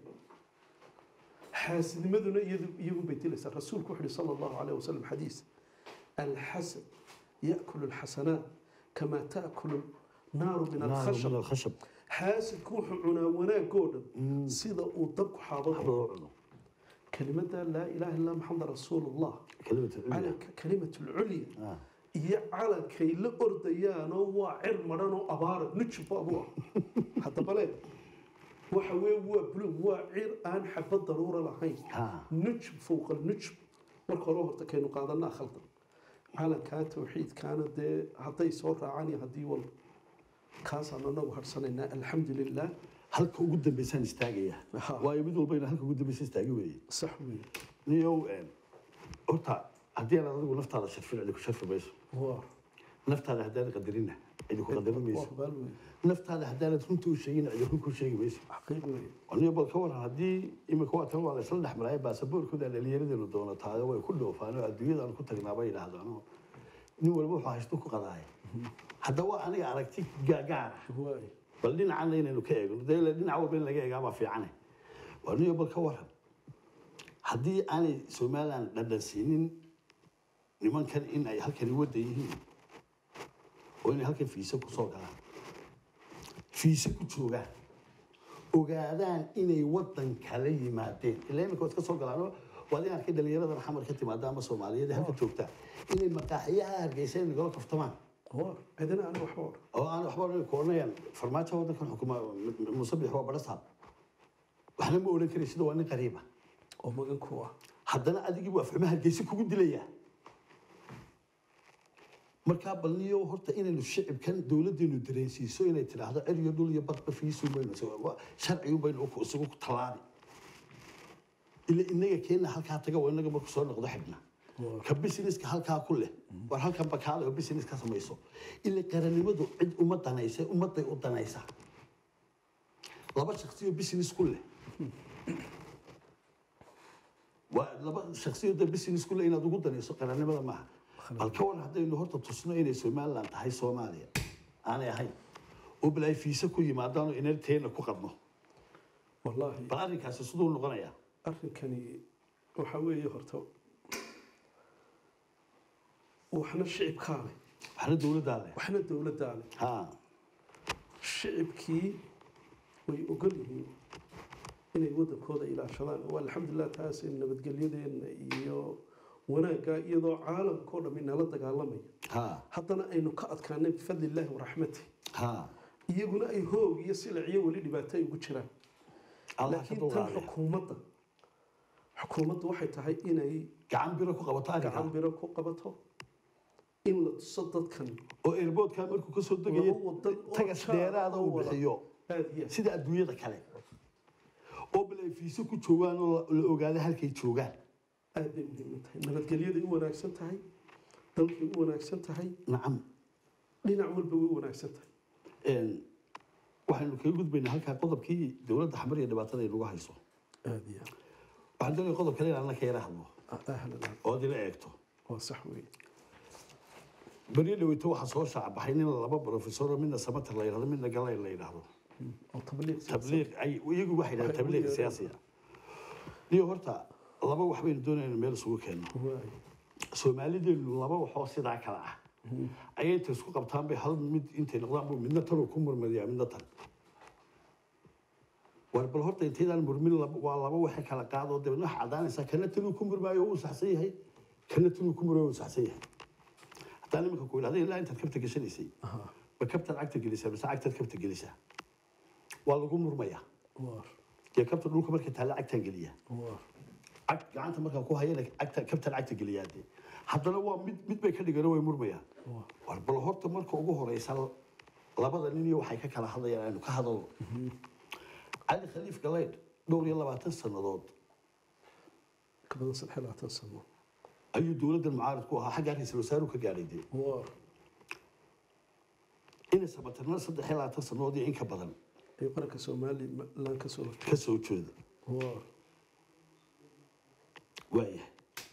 xaasidnimaduna iyagun bay dilaysaa rasuulku wuxuu sala allahu calayhi wasalam xadiis alxasad yaakulu alxasanaat kama taakulu naaru min alkhashab xaasidku wuxuu cunaa wanaagoo dhan sida uu dabku xaabada cuno kelimada laa ilaaha illa maxamed rasuulullah kalimatu lculya iyo calankay la ordayaanoo waa cir madhan oo abaara nujub abu ah haddaba le waxa weye waa buluug waa cir aan xabad daruura lahayn nujub fowqa nujub marka hore horta kaynu qaadanaa khaldan calankaa tawxiidkaana dee hadday soo raacaan iyo haddii wal kaasaan anagu harsanaynaa alxamdu lilah halka ugu dambaysaan istaagaya waayo mid walba halka ugu dambaysa istaagi weeye sax weeye niyow horta haddii aan adigu naftaada sharfin cidi ku sharfi mayso naftaada haddaan qadarina cidi ku qadarin mayso naftaada haddaanad runta u sheegin cidi run ku sheegi mayso niyo bal ka waran haddii imika waa tan waa la isla dhex maraya baasaboorkooda dhallinyaradeennu doonataayo way ku dhoofaanoo adduunyadaan ku tagnaa bay yidhaahdaanoo nin walba wuxuu haysto ku qadaaya hadda waa aniga aragti gaagaara bal dhinacana inaynu ka eegno dee dhinac walba in laga eegaabaa fiicane waa niyo bal ka waran haddii aanay Somaliland dhadhan siinin nimankan in ay halkani wadda yihiin oo inay halkan fiisa ku soo galaan fiisa ku joogaan ogaadaan inay waddan kala yimaadeen ilaa imika waad ka soo galaano waad in arkay dhallinyaradan xamar ka timaada ama Soomaaliyeed halka joogtaa inay maqaaxiyaha Hargeysa nagala kaftamaan cidina aan waxba oo aan waxba koonayaan farmaajo waddankan xukuma musabix waa barasaab waxna ma oran karay sida waa nin qariiba oo magan ku ah haddana adigii waa fahmaha Hargeysa kugu dilaya marka balniyo horta inaynu shicibkan dawladdeenu dareensiiso inay tiraahdo ciriyo dhul iyo badba fiisu baynu sharci baynu isugu talaabi ila inaga keena halka taga waa inaga markuu soo noqdo xidna ka businesska halka ku leh war halkan bakaal oo business ka samayso ila qaranimadu cid uma danaysa ummaday u danaysa laba shakhsi oo business ku leh waa laba shakhsi oo business ku leh inaad ugu danayso qaranimada maaha bal ka waran haddaynu horta tusno inay Somaliland tahay Soomaaliya aanay ahayn oo bilaa fiisa ku yimaadaan inay teena ku qadno wallahi bal arrinkaasi sidoo noqonaya arrinkani waxa weeye horta waxna shicibkaale waxna dawladdaale ha shicibkii way ogol yihiin inay waddankooda ilaashadaan waa alxamdulilah taas in nabadgelyadeena iyo wanaagga iyadoo caalamkoo dhan inala dagaalamaya haddana aynu ka adkaanay bifadli illaahi waraxmati iyaguna ay hoog iyo siliciyo weli dhibaato ay ugu jiraan laakiin tan xukuumaddu waxay tahay inay gacan biro ku qabato in la tuso dadkan oo airportka markuu ka soo degayo tagas dheeraada uu bixiyo sida adduunyada kale oo bilay fiiso ku joogaan oo la ogaado halkay joogaan aad bay muhiim tahay nabadgelyada u wanaagsan tahay dalkii u wanaagsan tahay nacam dhinac walba way wanaagsan tahay waxaynu kaga gudbaynaa halkaa qodobkii dowladda xamar iyo dhibaatada ay nagu hayso waxaan doonaya qodob kale inaan ka yara hadlo oo dila eegto waa sax weeye bari dhaweyto waxaa soo shaacabaxay nin laba professor midna samatar la yidhahdo midna galay la yidhahdo tabliiq ay iyagu waxay yidhahdeen tabliiq siyaasiya iyo horta laba wax baynu doonayna meel isugu keenno Soomaalideenu laba waxoo sidaa kala ah ayay inta isku qabtaan bay hal mid intay noqdaan buu midna tan ku murmadiyaa midna tan war bal horta intaydaan murmin waa laba waxa kala qaado dibna wax cadaanaysa kana tan ku murmaayo uu saxsan yahay kana tan ku murmaayo uu saxsan yahay haddana imika ku ilaaday ilaa intaad kabta gashanaysay ma kabtan cagta gelisaa mise cagtaad kabta gelisaa waa lagu murmayaa waar dee kabta dhulka markay taalla cagtaan geliyaa waar cag gacanta markaan ku hayana kabtan cagta geliyaa dee haddana waa mid bay ka dhigana way murmayaan war bal horta marka ugu horeysa labada nin iyo waxay ka kala hadlayaan aynu ka hadalno cali khaliif galeydh 22 sannadood ka badan 3 sano ayuu dowladda mucaarid ku ahaa xagga ra'iisul wasaaruhu ka gaadhay dee waar inay sabatarna 3 sannadood iyo in ka badan ay qaranka Soomaaliland ka soo jeeda waar waayahay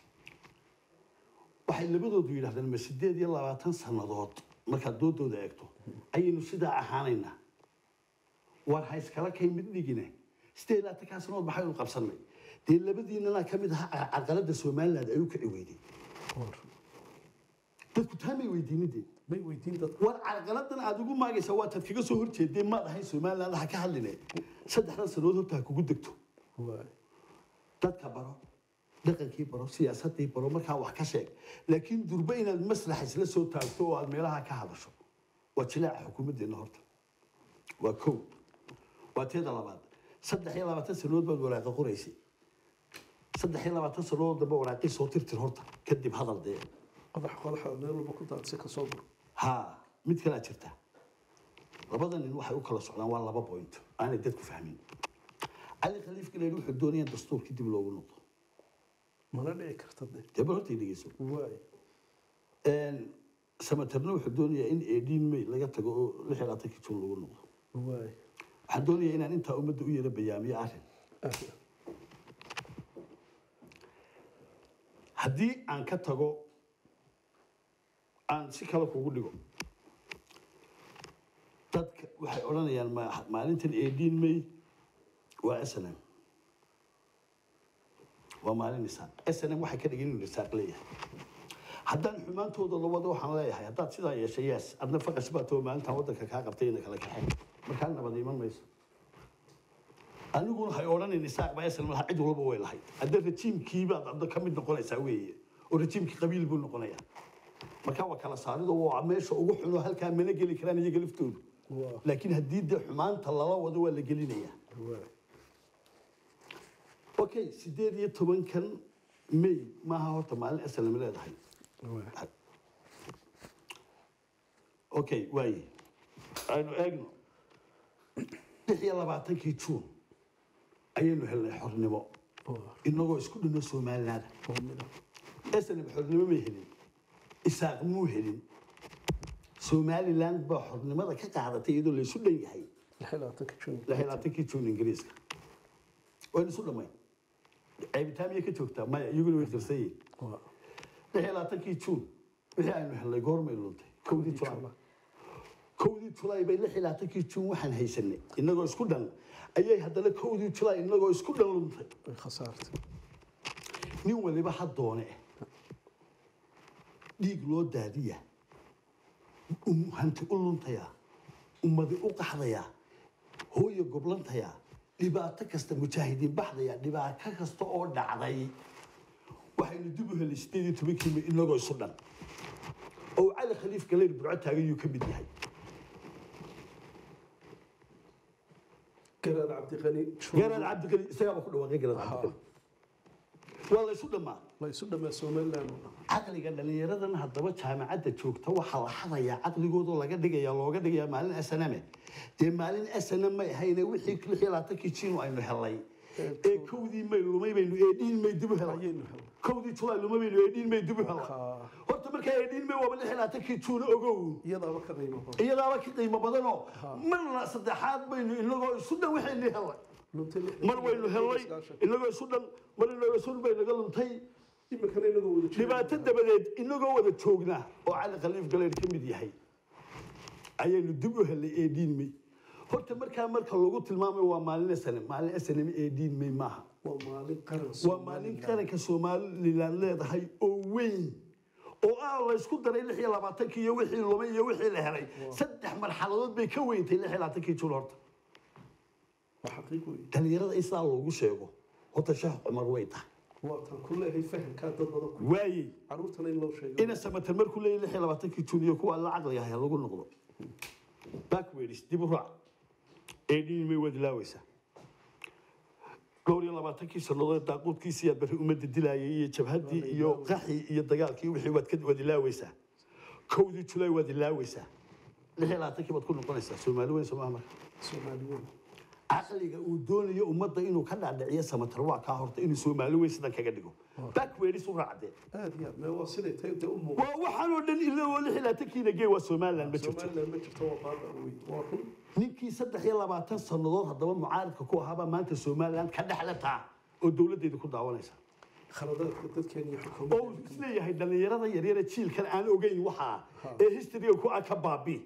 waxay labadoodu yidhaahdeen ma 28 sannadood markaad doodooda eegto ayaynu sidaa ahaanaynaa war ha iskala kay mid dhigine 28 sannadood maxaynu qabsannay dee labadiinana ka mid ahaa carqaladda Soomaaliland ayuu ka ciweyday dadku taamay weydiinidee may weydiin dad war carqaladan aad ugu maagaysaa waa tad kaga soo horjeedee maad ahayn Soomaaliland ha ka hadline 3 sannadood horta ha kugu degto dadka baro dhaqankii baro siyaasadii baro markaa wax ka sheeg laakiin durba inaad maslaxa isla soo taagto oo aad meelaha ka hadasho waa jilaaca xukuumaddeena horta waa kow waa teeda labaad 23 sannadood baad waraaqa qoraysay 23 sannadood damba waraaqii soo tirtir horta kadib hadal dee qodaxa meel walba ku daadsi ka soo bur ها mid kala jirta labada nin waxay u kala socdaan waa 2 point aanay dadku fahmin Ali Khaliif Galeydh wuxuu doonayay dastuurkii dib loogu noqdo mana dhici karta dib horta dhigeyso waay samatarna wuxuu doonayay in eedin may laga tago oo 26 Juun loogu noqdo waay waxaan doonayay inaan inta ummadda u yeero bayaamiyo arrin haddii aan ka tago aan si kale kugu dhigo dadka waxay odhanayaan maalintan 18 May waa SNM waa maalin nisan SNM waxay ka dhigeen inuu nisaaq leeyahay haddaan xumaantooda labada waxaan leeyahay haddaad sidaa yeeshay yes adna faqas baa too maalintan waddanka kaa qabtay inay kala kaxeen markaa nabad iman mayso aniguna waxay odhanayaan nisaaq baa SNM lahaa cid walba way lahayd hadda rajiimkii baad adda ka mid noqonaysaa weeye oo rajiimkii qabiil buu noqonayaa marka waa kala saarido waa meesha ugu xuno halka mana geli karaan iyaga laftoodu laakiin haddii de xumaanta lala wado waa la gelinayaa okay 18 May maaha horta maalin SNM leedahay okay waaye aynu eegno 26 Juun ayaynu helnay xornimo inagoo isku dhino Soomaaliland SNM xornimo ma helin isaaq muu helin Somaliland baa xornimada ka qaadatay iyadoo la isu dhan yahay 26 Juun Ingiriiska waan isu dhamay aybitaan ka joogtaa ma iyaguna way tirsan yihiin 26 Juun wixii aynu helnay goormay luntay 1 July bay 26 Juun waxaan haysanay inagoo isku dhan ayay haddana 1 July inagoo isku dhan luntay khasaartay nin waliba hadoone dhiig loo daadiya hanti u luntaya ummadi u qaxdaya hooyo goblantaya dhibaato kasta mujaahidiin baxdaya dhibaato kasta oo dhacday waxaynu dib u helay 18 May inagoo isu dhan oo Ali Khaliif Galeydh burco taagayuu ka mid yahay garaad cabdiqani isagaa ku dhawaaqay garaad cabdiqani waa la isu dhamaa Soomaaliland caqliga dhalinyaradan haddaba jaamacadda joogta waxaa la hadayaa caqligoodoo laga dhigayaa looga dhigayaa maalin SNM dee maalin SNM may ahayne wixii 26 Juun aynu helay ee 1 May lumay baynu 18 May dib u helay 1 July lumay baynu 18 May dib u helay horta markaa 18 May waa 26 Juun ogow iyadaaba ka qiimo badanoo marna saddexaad baynu inagoo isu dhan waxaynu helay mar waynu helay inagoo isu dhan mar inagoo isu bay naga luntay dhibaato dabadeed inagoo wada joognaa oo Ali Khaliif Galeydh ka mid yahay ayaynu dib u helay 18 May horta markaa marka lagu tilmaamay waa maalin SNM 18 May maaha waa maalin qaranka Soomaaliland leedahay oo weyn oo la isku daray 26 iyo wixii lumay iyo wixii la helay saddex marxaladood bay ka weyntay 26 Juun horta dhalinyarada isaa loogu sheego horta Sheekh Cumar way tahay waaye ina samatar markuu leeyahay 26 Juun iyo kuwa la caqliga lagu noqdo backwards dib u raac ee dhiimay wadlaawaysa dhowr iyo labaatankii sannadood daaquudkiisii aad bari ummadda dilaayay iyo jabhaddii iyo qaxii iyo dagaalkii wixii waad ka wadilaawaysaa kowdii July waad ilaawaysaa 26 baad ku noqonaysaa Soomaali weyn Soomaali marka Soomaali weyn aqliga uu doonayo ummadda inuu ka dhaadhiciyo samatar waa ka horta inuu Soomaali weyn sidan kaga dhigo backwards u raacdee aad iyo ma waa siday taybta u muuqdo waa waxaan oo dhan ilaa 26 geey waa Soomaaliland ma jirto Soomaaliland ma jirto waa baaba weyn waa kun ninkii 23 sannadood haddaba mucaaradka ku ahaaba maanta Soomaaliland ka dhaxlataa oo dawladeedu ku daawanaysa khaladaadka dadkeen iyo xukuumadda oo isleeyahay dhalinyarada yaryar ee jiilkan aan ogeyn waxa ee history ku aka baabi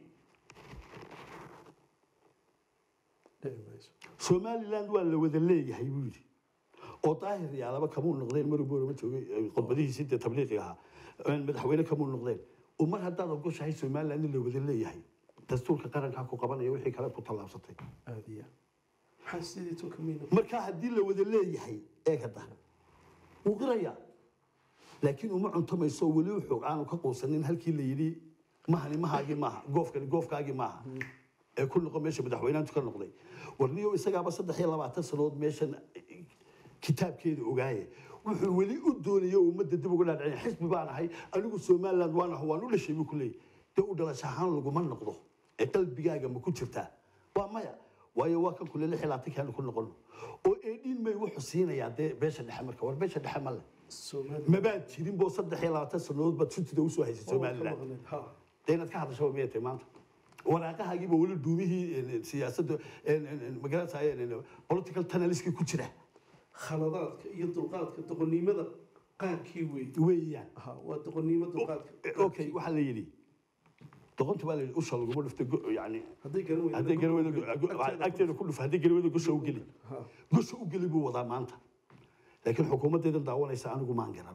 Somaliland waa la wada leeyahay buu yiri oo daahir yaalaba kamuu noqdeen marubur ma joogay qodbadihiisa inta tabliiqiga ahaa madaxweyne kamuu noqdeen oo mar haddaad ogoshahay Somaliland la wada leeyahay dastuurka qaranka ku qabanaya wixii kale ku talaabsatay aadiya maxaa sidii to kamina marka haddii la wada leeyahay eegada wuu qiraya laakiin uma cuntamayso wali wuxuu aanu ka quusanin halkii la yiri mahani mahaagi maaha goofkaagi maaha ee ku noqon meesha madaxweynaantu ka noqday warniyo isagaaba 23 sanadood meeshan kitaabkeeda ogaaye wuxuu wali u doonayo ummadda dib uga dhaadhicin xisbi baan ahay anigu Somaliland waan u dhashay buu ku leeyahay de u dhalashahan lagu ma noqdo ee qalbigaaga ma ku jirtaa waa maya waayo waa kan kule 26 kan ku noqon oo eedin may wuxuu siinayaa de beesha dhexe marka war beesha dhexe mal Soomaali ma baad jirin boo 23 sanadood baad sutida u soo haysay Somaliland ha deynad ka hadasho meeyay maanta waraaqahaagiiba wali duumihii siyaasadda magaalada political tunnelski ku jira khaladaadka iyo dulqaadka doqonnimada qaarkii weeyaan ha waa doqonnimo dulqaadka okay waxa la yiri doqonta baa la yiri usha lagu dhufto yani haday garan weydo agteeda ku dhuf haday garan weydo gusha u geli gusha u geli buu wadaa maanta laakiin xukuumadeedan daawanaysa anigu maan garan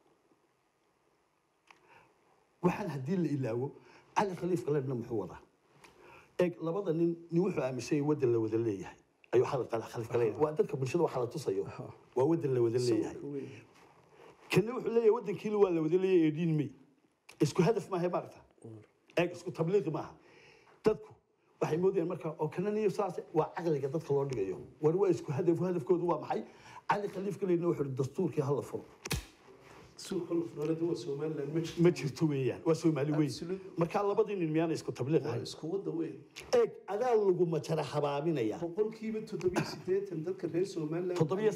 waxaan hadii la ilaawo علي خليفة قالنا محوضة. labada nin wuxuu aaminsan wadan la wada leeyahay ayuu xalqa khaliif galay waa dadka bulshada waxa la tusayo waa wadan la wada leeyahay kana wuxuu leeyahay wadankii waa la wada leeyahay ee diin mi isku hadaf ma hay barta isku tabliiq ma dadku waxay moodeen marka oo kana niyo saas waa aqliga dadka loo dhigayo war waa isku hadafkoodu waa maxay ali khaliif galay wuxuu dastuurkii hal furo suuq الفلوريدا وسوماليلاند ما jirto weeyaan waa Soomaali weyn marka labadii nin miyaan isku tabliiq ahay isku wada weyn adaa lagu majara habaabinaya boqolkiiba 78 dadka reer Soomaaliland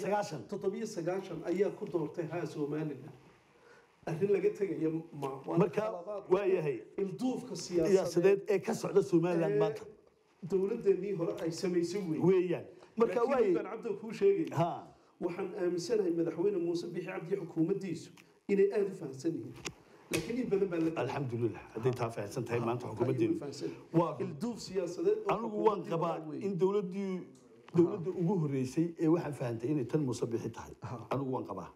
79 ayaa ku doortay ha Soomaaliland arrin laga tagay marka waa yahay ilduufka siyaasadeed ee ka socda Soomaaliland maanta dawladdeedii hore ay sameysay weeyaan marka waa yahay cabdo ku sheegay waxaan aaminsanahay madaxweyne Muuse Bixi Cabdi xukuumaddiisu inay aad u fahansan yihiin laakiin in badan baa la alxamdulillah hadday taa fahansan tahay maanta xukuumaddeedu waa ilduuf siyaasadeed anigu waan qabaa in dawladda ugu horeysay ee waxaan fahantay inay tan Muuse Bixi tahay anigu waan qabaa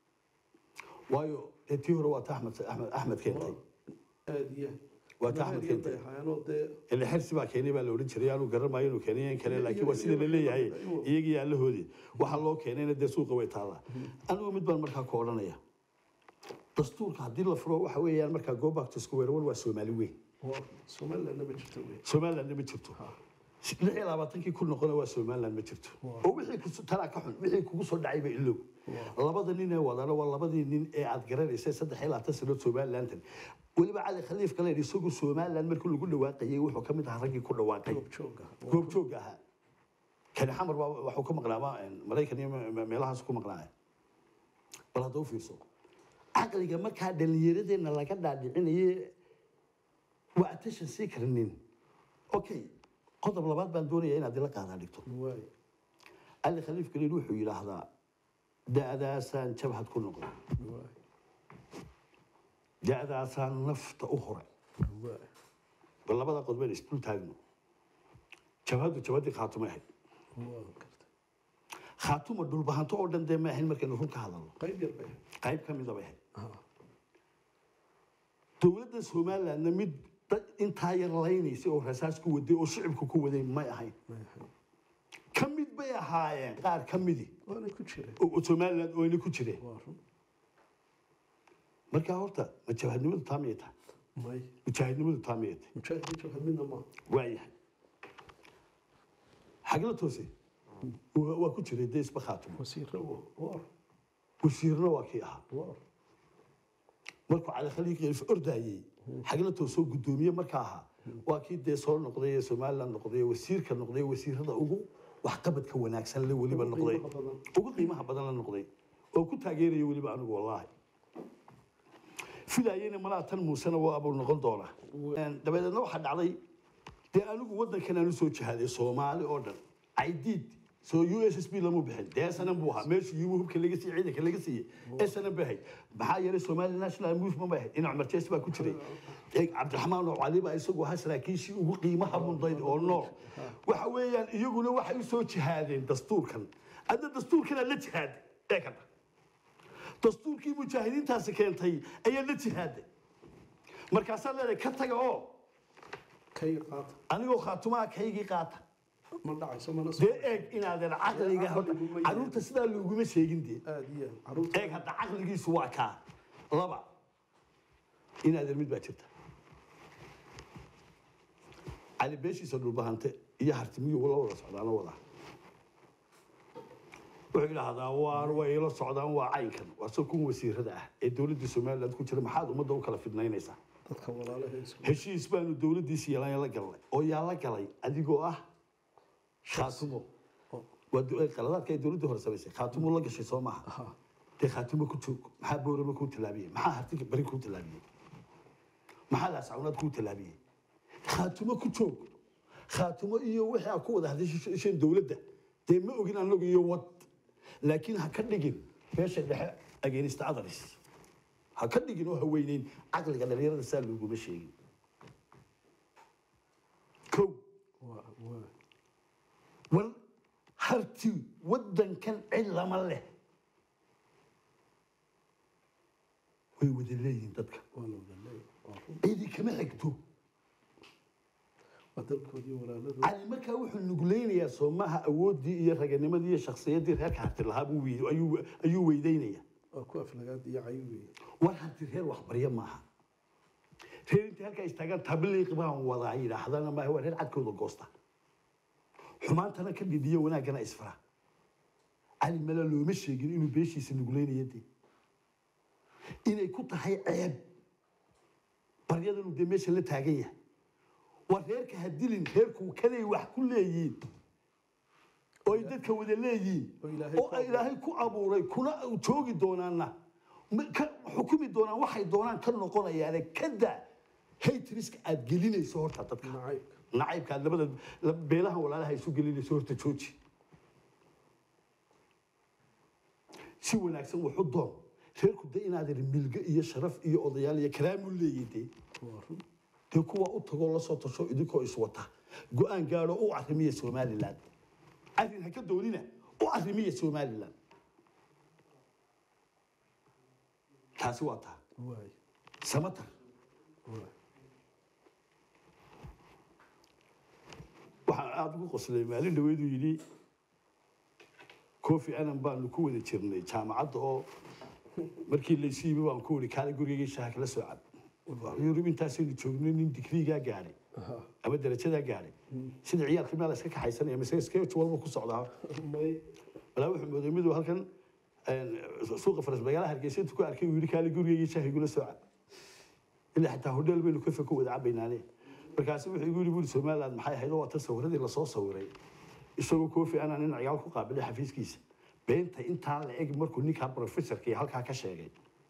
waayo tii hore waa Ahmed keentay aadiya وتحمل كنت اللي حرس بقى كيني بقى لورين شريان وقرر ينو كينيان كلا لكن وسيلة اللي هي يجي على هودي وحلو كينين الدسوق ويتعالى أنا ومد بالمركا كورانية دستور كهدي الفروع وحوي المركا جو باك تسكوير والسومالي سومالي أنا بجرتوه سومالي أنا بجرتوه لحي لابطنكي كل نقطة وسومالي أنا بجرتوه ووحي ترى كحن وحي كوسو دعيبة إلو labadaniina wadana waa labadii nin ee aad garanaysa 3 sano Soomaaliland waliba cali khaliif kale isagu Soomaaliland markii lagu dhawaaqay wuxuu kamid ahaa ragii ku dhawaaqay goob joog ah kan xamar wuxuu ka maqnaaba Mareykan iyo meelahaas ku maqnaaya bal haduu fiirso aqliga marka dhalinyaradeena laga dhaadhicinayay waa attention seeking okay qodob labaad baan doonayaa inaad la qaadaan dhigto cali khaliif kale wuxuu yiraahdaa دعسان شبهت كل نقطة دعسان نفط أخرى والله بدأ قد بين إسبوع تاجنو شبهت خاتمة هاي خاتمة دول بهانتو أردن ده ما هن مركز نفهم كهذا قريب كم يضبه هاي دولة السومال لأن مد انتاير لايني سو رساس كودي أو شعب كودي ما هاي كميد بيا هاي قار كميدي وانا كجيره oo Soomaaliland oo inay ku jireen marka horta ma jabhadnimadu taamiyada may mujaahidnimadu taamiyad mujaahid jabhad midna ma waayahay xagla toose waa ku jiray dee isba khaatimo wasiirna waa kii ahaa markuu cali khaliiq yelf ordayey xagla toosoo guddoomiye markaa ahaa waa kii dee soo noqday ee somaliland noqday wasiirka noqday wasiirada ugu waxqabadka wanaagsan le weliba noqday ugu qiimaha badan la noqday oo ku taageeraya weliba anigu wallaahi filaayeyna malaa tan muusena waa abuu noqon doonaa dabadeedna waxaa dhacday dee anigu waddankan aan u soo jihaaday soomaali oo dhan caydiid soo USSB lama bixin dee SNM buu ahaa meeshii yuu hubka laga siiyey ciidanka laga siiyey SNM baa hay maxaa yeelay Somali National Movement baa hay in Cumar Jees baa ku jiray Cabdiraxmaan oo Cali baa isagu ahaa saraakiishii ugu qiimaha mudnayd oo nool waxa weeyaan iyaguna waxay u soo jihaadeen dastuurkan adna dastuurkan la jihaaday ee kada dastuurkii mujaahidiintaasi keentay ayaa la jihaaday markaas leedahay ka taga oo kay qaata anigoo khaatumaha kaygii qaata ma dhacayso mana dee eeg inaadan caqliga caruurta sidaa looguma sheegin dee aadiya caruurta eeg hadda caqligiisu waa kaa laba inaadan mid baa jirta cali beeshiisa dhulbahante iyo hartimiyu la wada socdaana wadaa wuxuu yidhaahdaa waar way la socdaan waa caynkan waa soo kun wasiirada ah ee dowladda somaliland ku jira maxaad ummadda u kala fidnaynaysaa dadka walaalaheesu heshiis baanu dowladdiisa yeelan la galnay oo yaa la galay adigoo ah khaatumo waa qaladaadka ay dowladda hore samaysay khaatumo la gashay soo maaha dee khaatumo ku joog maxaa boorama kuu tallaabiyey maxaa hartiga bari kuu tallaabiyey maxaa laascawnaad kuu tallaabiyey khaatumo ku joog khaatumo iyo wixii aad ku wada hadasheen dowladda dee ma ogin anagu iyo wad laakiin ha ka dhigin meesha dhexe ageenista adaris ha ka dhigin oo haweyneyn caqliga dhalinyarada saa looguma sheegin kow wal harti waddankan cid lama leh way wada leeyihiin dadka cidi kama xigto wadalkoodii walaaladu cali markaa wuxuu nugleynayaa soomaha awooddii iyo raganimadii iyo shakhsiyaddii reerka harti lahaa ayuu weydaynaya waa ku aflagaad iyo cayuwe war harti reer waxbaryo maaha reer inta halkaa istaagaan tabliiq baan wadaa yidhaahdana maaha waa reer cadkooda goosta xumaantana ka dhidhiyo wanaaggana isfara cali mala looma sheegin inuu beeshiisa nugleynayo dee inay ku tahay ceeb baryadanu dee meesha la taagan yahay waa reerka hadilin reerku kaday wax ku leeyihiin oo ay dadka wada leeyihiin oo ay ilaahay ku abuuray kuna joogi doonaanna ka xukumi doonaan waxay doonaan ka noqonayaane kada hatriska aad gelinayso horta dadka nacaybka aad labada beelaha walaalaha isu gelinayso horta jooji si wanaagsan wuxuu doon reerku de inaadan milgo iyo sharaf iyo odayaal iyo karaam u leeyihiin dee kuwa u tagoo la soo tasho idinkoo iswata go-aan gaadho u arrimiya somaliland arrin ha ka doonina u arrimiya somaliland taasi waa taa samatar waxaan aada ugu qoslay maalin dhaweyduu yidhi kofi anan baanu ku wada jirnay jaamacadda oo markii laysu yimi baan ku wiri kaale gurigayga shaaha kala soo cab yurub intaasaynu joogno nin digriigaa gaadhay ama darajadaa gaadhay sida ciyaalka meel iska kaxaysanaya mise sketch walba ku socdaa walaa wuxuu mooday miduu halkan suuqa faras magaalaha hargeysa intuu ku arkay uu yidhi kaale gurigayga shaaha igula soo cab ilaa xitaa hodheel baynu kafe ku wada cabaynaane markaasi wuxuu igu yidhi buuri somaliland maxay ahayd oo waa tan sawiradii lasoo sawiray isagoo kofi anaa nin ciyaal ku qaabilay xafiiskiisa beenta intaa la eg markuu ninkaa professorka iyo halkaa ka sheegay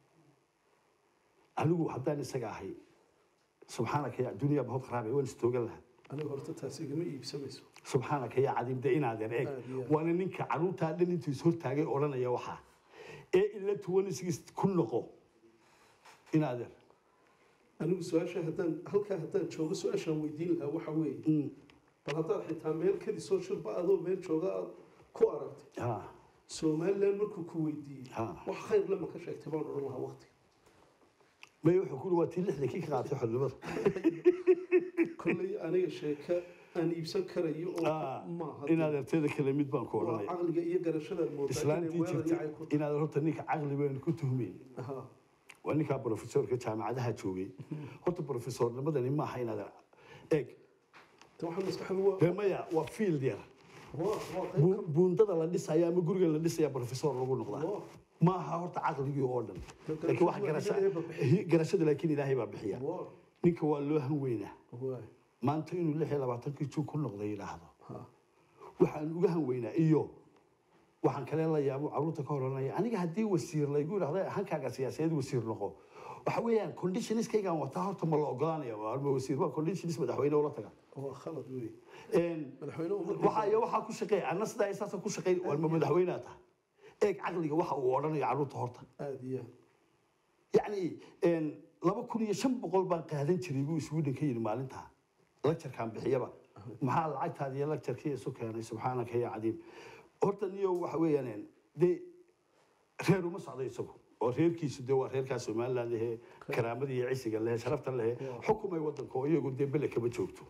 anigu haddaan isaga ahay subxaanaka yaa duniya bahod kharaabay waan istoogan lahaa aniga horta taasi igama iibsamayso subxaanaka yaa cadiim de inaadeer eeg waana ninka caruurtaa dhan intuu is hortaagay odhanaya waxaa ee ila tuwanisigiis ku noqo inaadeer anigu su-aasha haddaan joogo su-aashaan weydiin lahaa waxa weeye bal haddaad xitaa meel kadisoo shirba adoo meel jooga aad ku aragtay somaliland markuu ku weydiiyey wax khayr lama ka sheegtay baan odhan lahaa waqtiga may wuxuu ku waa tii lixdankii ka qaatay xornimada kolley aniga sheeka aan iibsan karayo oo maaha inaad artayda kale mid baan ku odhanaya caqliga iyo garashadaad moodaa islaantii jirta inaad horta ninka caqli baynu ku tuhmeyn وأنا كبروفيسور كجامعة هذا شوقي هرت بروفيسور لماذا ما حين هذا إيه توحد مسح هو فما وفيل دير هو بوندada la dhisaya ama guriga la dhisaya professor lagu noqdaa ma aha horta caqligii oo dhan laakiin wax garashada laakiin ilaahay baa bixiya ninka waa loo han weynaa maanta inuu 26 juu ku noqday ilaahdo waxaan uga han weynaa iyo waxaan kale la yaabo caruurta ka horanaya aniga hadii wasiir la igu yiraahdo hankaaga siyaasadeed wasiir noqo waxa weeyaan conditionskayga wata horta ma la ogolaanayo waa wasiir waa conditions madaxweyne oo la taga هو خلط وي waxa ku shaqeey anna sida ay saasa ku shaqeey walma madaxweynaha tahay eeg caqliga waxa uu oranayo caruurta horta aadiya yani 2500 baan qaadan jiray buu Sweden ka yiri maalinta lecture kan bixiyaba maxaa lacagtaada iyo lecture kii soo keenay subhanaka ya cadiim horta niyo waxa weeyaan de reer uma socday isagu oo reerkiisu de waa reerka Soomaaliland ee karaamadii iyo cisiga leh sharafta leh xukumay wadanka oo iyagu de bele kaba joogto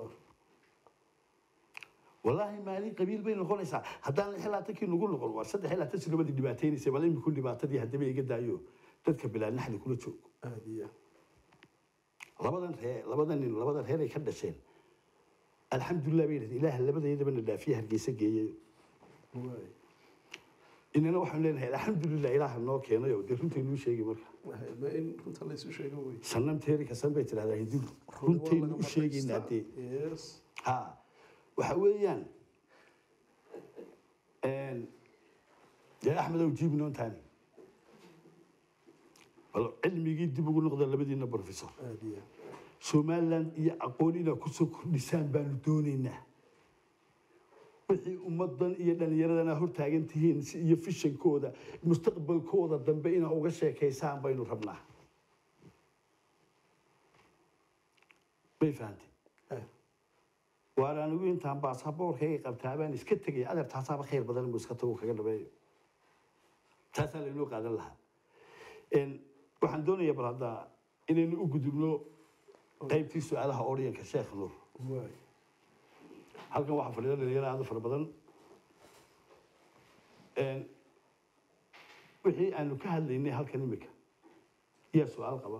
والله مالي قبيل بين الخلصة هذا الحلا تكين نقول نقول وصدق حلا تسلو بدي دباتين سبالي بكل دباتة هدبي يقد أيوه تذكر نحن كله شوك هذه لبضن هي كذا شيء الحمد لله بين الإله اللي بدأ يدبن الله فيها الجيسة جاية إننا وحنا لنا الحمد لله إله النوك هنا يودي كنت إنه شيء مرة ما إن كنت الله يسوي شيء قوي سنم تيري كسر بيت هذا يدل كنت إنه شيء نادي ها وحويان يا أحمد وجيب نون ثاني والله علمي جدي بقول نقدر لبدينا بروفيسور سومالان يعقولنا كسوك لسان بالدوننا وحي أمضن يدنا يردنا هرتاجن تهين يفشن كودا مستقبل كودا دنبينا وقشة كيسان بينو ربنا بيفهمتي وأنا نقول أنت عم بصبر هيك قبل تعبان إسكت تجي أقدر تصاب خير بدل ما إسكت هو كذا بيجي تسأل إنه قادر لها إن وحندوني يا برادة إن نوجد إنه طيب في سؤالها أوريان كشيخ نور هل كان واحد فريدة اللي يلا هذا فرق بدل إن وحي أنه كهل إني هل كلمك يا سؤال قبل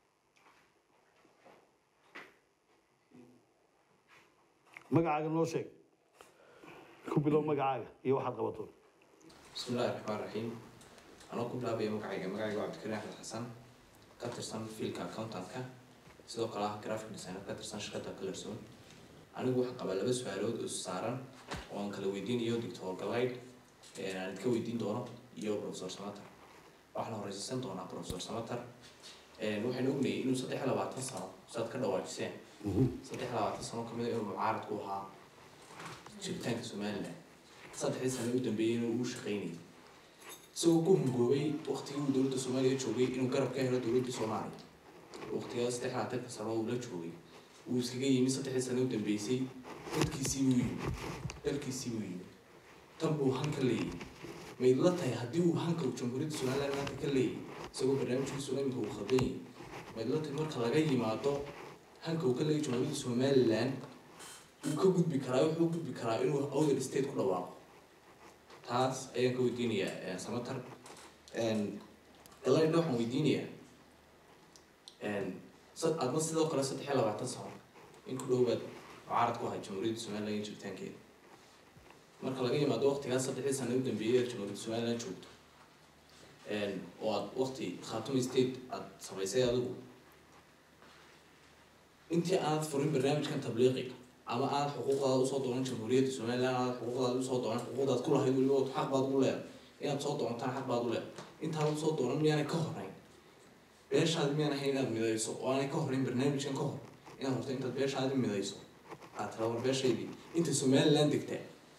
magacaaga noo sheeg ku bilow magacaaga iyo waxaad qabato bismillaahir rahmaanir rahiim anoo ku bilaabay magacayga waa Cabdikariim Axmed Xasan ka tirsan fiilka accountant-ka sidoo kale ah graphic designer ka tirsan shirkadda Clearstone anigu waxaan qabaa laba su'aalood oo saaran oo aan kala weydiinayo Dr. Galayd aan ka weydiin doono iyo Professor Samatar waxaan horeysan doonaa Professor Samatar waxaan ognahay inuu 23 sano saad ka dhawaajiseen 23 sano kamid ah mucaarad ku ahaa jiritaanka Soomaaliland 3 sano u dambeeyay inuu shaqeynay soo ku hungoobay waqtigii uu dowladda Soomaaliya joogay inuu garab ka helo dowladda Soomaaliya waqtigaas 3 sano uu la joogay uu iskaga yimi 3 sano u dambeysay dalkiisii uu yimi tan buu hanka leeyay may la tahay haddii uu hanka jamhuuriyadda Soomaaliland maanta ka leeyay isagoo barnaamijkiisa Soomaaliya uu khaday may la tahay marka laga yimaado hanka uu ka leeyay jamhuuriyadda Soomaaliland uu ka gudbi karaa wuxuu gudbi karaa inuu awdal state ku dhawaaqo taas ayaan ka weydiinayaa Samatar Galayd waxaan weydiinayaa adma sidoo kale 23 sano in ku dhowaad mucaarad ku ahaa jamhuuriyadda Soomaaliland jiritaankeeda marka laga yimaado waqtigaas 3 sano u dambeeyay jamhuuriyadda Soomaaliland joogto oo aad waqti Khartoum state aad samaysay adigu intii aad furin barnaamijkan tabliiqiga ama aad xuquuqdaada u soo doonan jamhuuriyadda Soomaaliland aad xuquuqdaada u soo doonan xuquuqdaad ku lahayd waliba xaq baad u leedahay inaad soo doontaan xaq baad u leedahay inta aad soo doonan miyaanay ka horeyn beeshaad miyaan ahayn inaad midayso oo aanay ka horeyn barnaamijkan ka hor inaad horta intaad beeshaad midayso aad tiraahdo beeshaydii inta Soomaaliland degta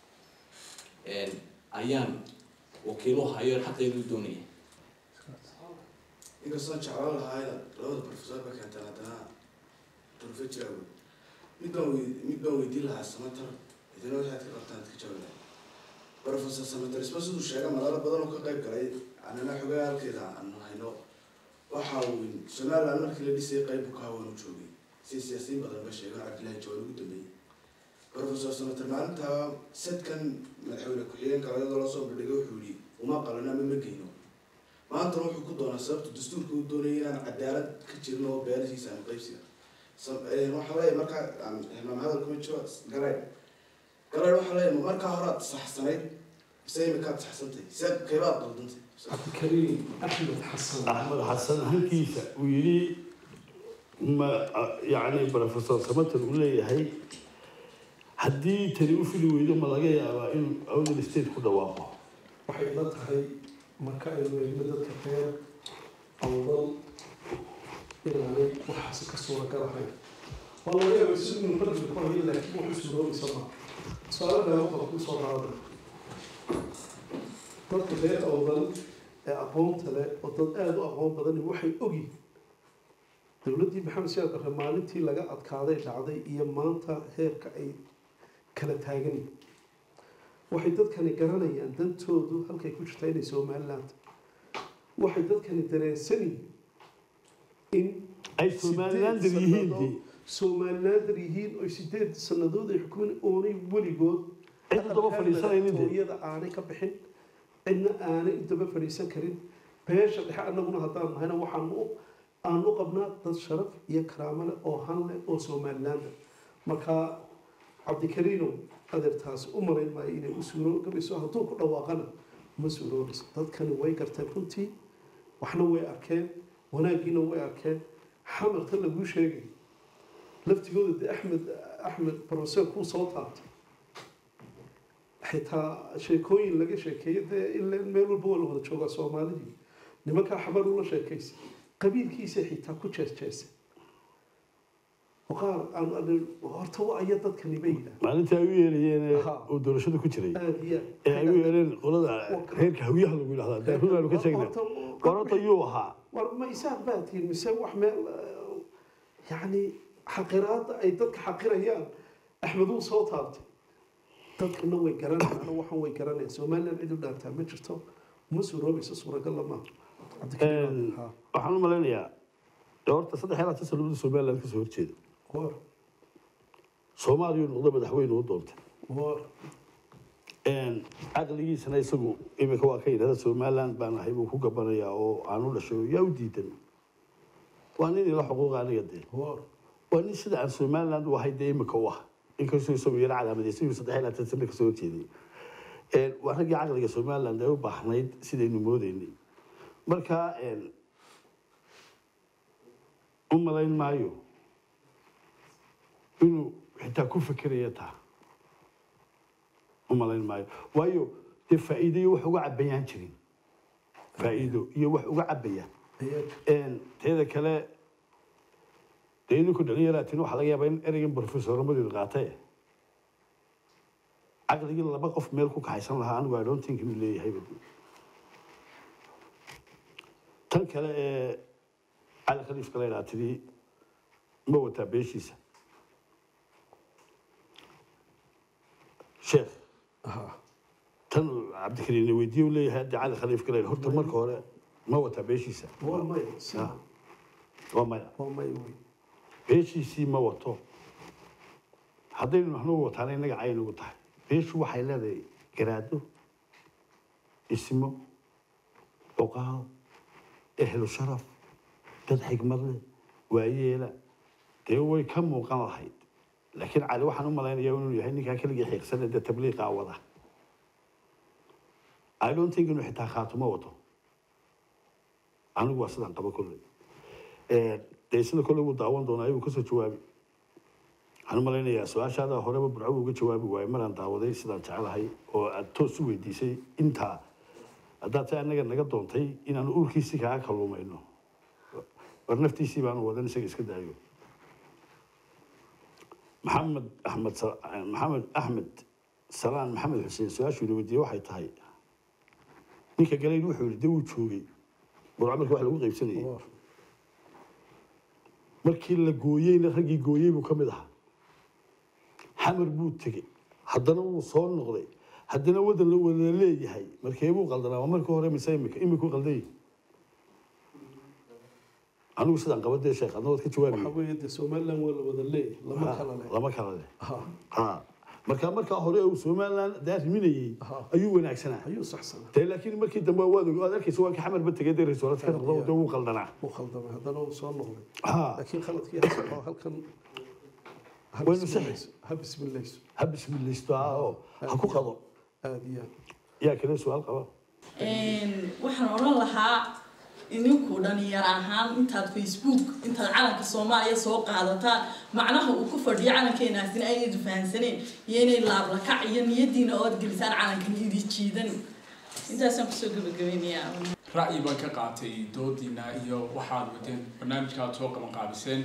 ayaan wakiilo hayo xaqeedu doonaya inkastoo jeclaan lahaa labada professor ba keentay haddana professor mid baan weydiin lahaa Samatar idina waxaad ka qabtaan ka jawaabaa professor Samatar isma siduu sheegay malaalo badan oo ka qayb galay anana xogaa halkeeda aan hayno waxa uu Soomaaliland markii la dhisay qayb ka hawan u joogay siyaasiyiin badan ba sheegay Cabdilaahi Jawaar ugu dambeeyay professor Samatar maalinta sadkan madaxweyne ku-xigeenka loo soo bandhigay wuxuu yiri uma qalana ma geyno maantana wuxuu ku doonaa sababta dastuurka uu doonayay inaan cadaalad ka jirin oo beelashiisa aan qaybsiga waxaa leeyahay markaa aan hilmaam hadal kuma jiro galeer waxaa leeyahay markaa horaad saxsanayd mise imikaad saxsantay see kaybaad qaldantay cabdikariim axmed xasan halkiisa uu yidhi ma yacni professor samater uu leeyahay haddii tani u fili weydo ma laga yaabaa inuu awdal state ku dhawaaqo waxay la tahay marka aynu eegno dadka reer awdal inaanay waxaasi ka suuragal ahayn waa laga yaabay si inuu fardiga ku hayo laakiin wuxuu suuroobaysa maa su-aalo dheeroqoda ku soo qaada dadka reer awdal ee aqoonta leh oo dad aada u aqoon badani waxay ogyihin dowladdii maxamed siyaad barre maalintii laga adkaaday dhacday iyo maanta heerka ay kala taagan yihiin waxay dadkani garanayaan dantoodu halkay ku jirta inay somaliland waxay dadkani dareensan yihiin in ay somalilander yihiin somalilander yihiin oo 8 sannadood ay xukumin oonay weligood cid daba fadhiisanaynin iyada aanay ka bixin cidna aanay daba fadhiisan karin beesha dhexe annaguna haddaan nahayna aan u qabnaa dad sharaf iyo karaamo leh oo han leh oo somalilander marka cabdikariinow adeertaas u malayn maayo inay u suuroogabayso hadduu ku dhawaaqana ma suuroobayso dadkani way garteen runtii waxna way arkeen wanaaggiina way arkeen xamarta laguu sheegay laftigooda de axmed professor kuu soo taabtay xitaa sheekooyin laga sheekeeyo dee ila meel walba waa la wada joogaa soomaalidii nimankaa xabar ula sheekaysay qabiilkiisa xitaa ku jeesjeesay qaar aan horta waa aya dadkani bay yidhaah maalintii ay u yeelayeen oo doorashada ku jiray ee ay u yeeleen qolada reerka hawyaha lagu yidhahdaa dee runaanu ka sheegnay qoranta yuu ahaa war ma isaaq baa tihin mise wax meel yacni xaqiraadda ay dadka xaqirayaan axmeduu soo taabtay dadkana way garanayaan waxan way garanayaan somaliland cid u dhaartaa ma jirto uma suuroobayso suuragal lama waxaan u malaynayaa horta 3 sannadood somaliland ka soo horjeeda soomaaliya noqdo madaxweyne u doontay caqligiisana isagu imika waa ka yidhahda somaliland baan ahay buu ku gabanayaa oo aan u dhashay yaa u diidan waa nin ila xuquuqa aniga dee waa nin sida aan somaliland u ahay dee imika u ah inkastoo isagu yara calaamadaysa inuu 3 sano ka soo horjeeday waa raggii caqliga somaliland ay u baahnayd sidaynu moodaynay marka u malayn maayo inuu xitaa ku fekeraya taa u malayn maayo waayo dee faa'iido iyo wax uga cabayaan jirin faa'iido iyo wax uga cabayaan teeda kale dee idinku dhalinyaraatiin waxaa laga yaabaa in ereygan professornimadeedu qaatay caqligii 2 qof meel ku kaxaysan lahaa anigu I don't think inuu leeyahay tan kale ee cali khaliifka la yidhaha tidii ma wataa beeshiisa sheekh tan cabdikariin weydiiye uu leeyahay hadda cali khaliifka la yidhaha horta marka hore ma wataa beeshiisa waa maya waa maya beeshiisii ma wato haddaynu waxnu wataana innaga caynugu tahay beeshu waxay leedahay garaado ismo cuqaal ehlu sharaf dad xigmad leh waayeela dee way ka muuqan lahayd laakiin cali waxaan u malaynayaa inuu yahay ninkaa keligii xiiqsan dee tabliiqaa wada I don't think inuu xitaa khaatumo wato anigu waa sidaan qabo kolley dee sida kolley wuu daawan doonaa ayuu kasoo jawaabi waxaan u malaynayaa su-aashaada horeba burco uga jawaabi waayo maraan daawaday sidaan jecelahay oo aad toos u weydiisay intaa haddaad se annaga naga doontay inaanu uurkiisii kaaga kalluumayno war naftiisii baanu wadan isaga iska daayo maxamed axmed salaan maxamed xuseen su-aashuu ina weydiiyey waxay tahay ninka galayn wuxuu yidhi dee wuu joogay burco markii wax lagu qaybsanayay markii la gooyeyna raggii gooyey buu ka mid ahaa xamar buu tegey haddana wuu soo noqday haddana wadan la wada leeyahay markee buu qaldanaa waa markii hore mise imikuu qaldayay anigu sidaan qabadee sheekh adna waad ka jawaabi waxa weeye de somaliland waa la wada leeyahay lama kala leh lama kala leh markaa hore uu Soomaaliland daariminayay ayuu wanaagsanaa ayuu saxsanaa laakiin markii dambe waad arkaysaa waa ka xamar ba tagay rasuulad ka noqdo uu qaldanaa haddana uu soo noqday ha laakiin khaladkii halkan waynu saxayso ha bismillaysto ha ku qado aad iyo yaa kale su'aal qaba waxaan oran lahaa idinku dhalinyaro ahaan intaad Facebook intaad calanka Soomaaliya soo qaadataan macnaha uu ku fadhiyo calankeenaasina ay fahansaneen iyo inay laab la kac iyo niyadiina oo gelisaan calankan idin jiidan intaasaan ku soo gabagabeynayaa ra'yi baan ka qaatay doodiina iyo waxaad wadeen barnaamijka soo qaban qaabiseen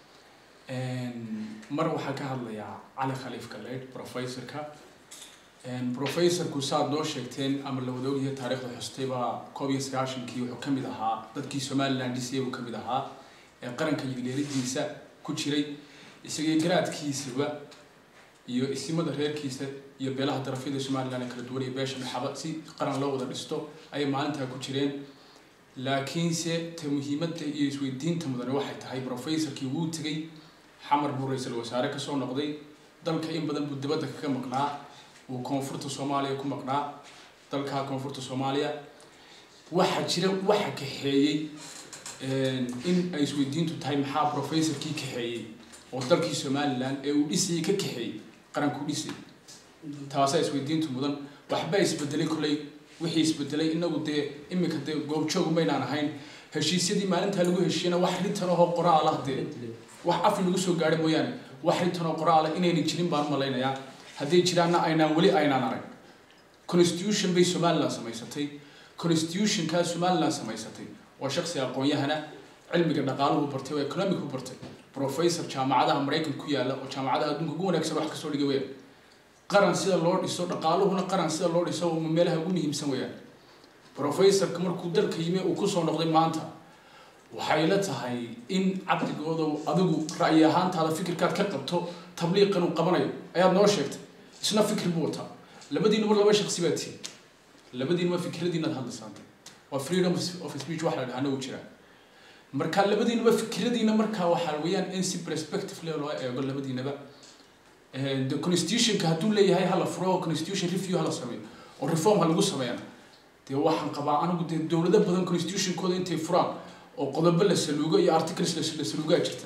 mar waxaan ka hadlayaa Cali Khaliif Galeed professorka professorku saad noo sheegteen ama la wada ogyahay taariikhda xustay baa 19 wuxuu ka mid ahaa dadkii Somaliland dhisay uu ka mid ahaa ee qaranka yidleeridiisa ku jiray isagii garaadkiisaba iyo isimada reerkiisa iyo beelaha darafyada Somaliland kala duwan ee beesha maxaba si qaran loo wada dhisto ay maalinta ku jireen laakiin se ta muhiimadda iyo isweydiinta mudan waxay tahay professorkii uu tagay xamar buu ra'iisul wasaare ka soo noqday dalka in badan buu dibadda ka maqnaa uu koonfurta Soomaaliya ku maqnaa dalka koonfurta Soomaaliya waxa jira waxa ka xeeyay in ay isweydiintu tahay maxaa professorkii ka xeeyay oo dalkii Somaliland ee uu dhisay ka kaxeeyay qaranku dhisay taas ay isweydiintu mudan waxba isbedelay kulay wixii isbedelay inagu imika goob joog maynaan ahayn heshiisyadii maalinta lagu heshiina wax rintan oo qoraal ah wax af lagu soo gaaray mooyaan wax rintan oo qoraal inay jirin baan malaynayaa haddii jiraana aynaan wali aynaan arag constitution bay Somaliland samaysatay constitution ka Somaliland samaysatay oo shakhsi aqoon-yahana cilmiga dhaqaaluhu bartay oo economic u bartay professor jaamacadaha Mareykanka ku yaala oo jaamacadaha adduunka ugu wanaagsan wax ka soo dhigay weeyaan qaran sida loo dhiso dhaqaaluhuna qaran sida loo dhiso oo meelaha ugu muhiimsan weeyaan professor markuu dalka yimi uu ku soo noqday maanta waxay la tahay in cabdigooda adigu ra'yi ahaantaada fikirkaad ka qabto tabliiqan uu qabanayo ayaad noo sheegtay isna fikir buu wataa labadiinuba laba shakhsi baad tihiin labadiinuba fikradiinaad hadlaysantay waa freedom of speech wax la dhahaa uu jira marka labadiinuba fikradiina marka waxa weeyaan in si perspective loo eego labadiinaba the constitution ka haduu leeyahay hala furo constitution review hala sameeyo oo reform ha lagu sameeyo waxaan qabaa anigu dawladda badan constitution kooda intay furaan oo qodobo la saluugo iyo articles la saluuga jirta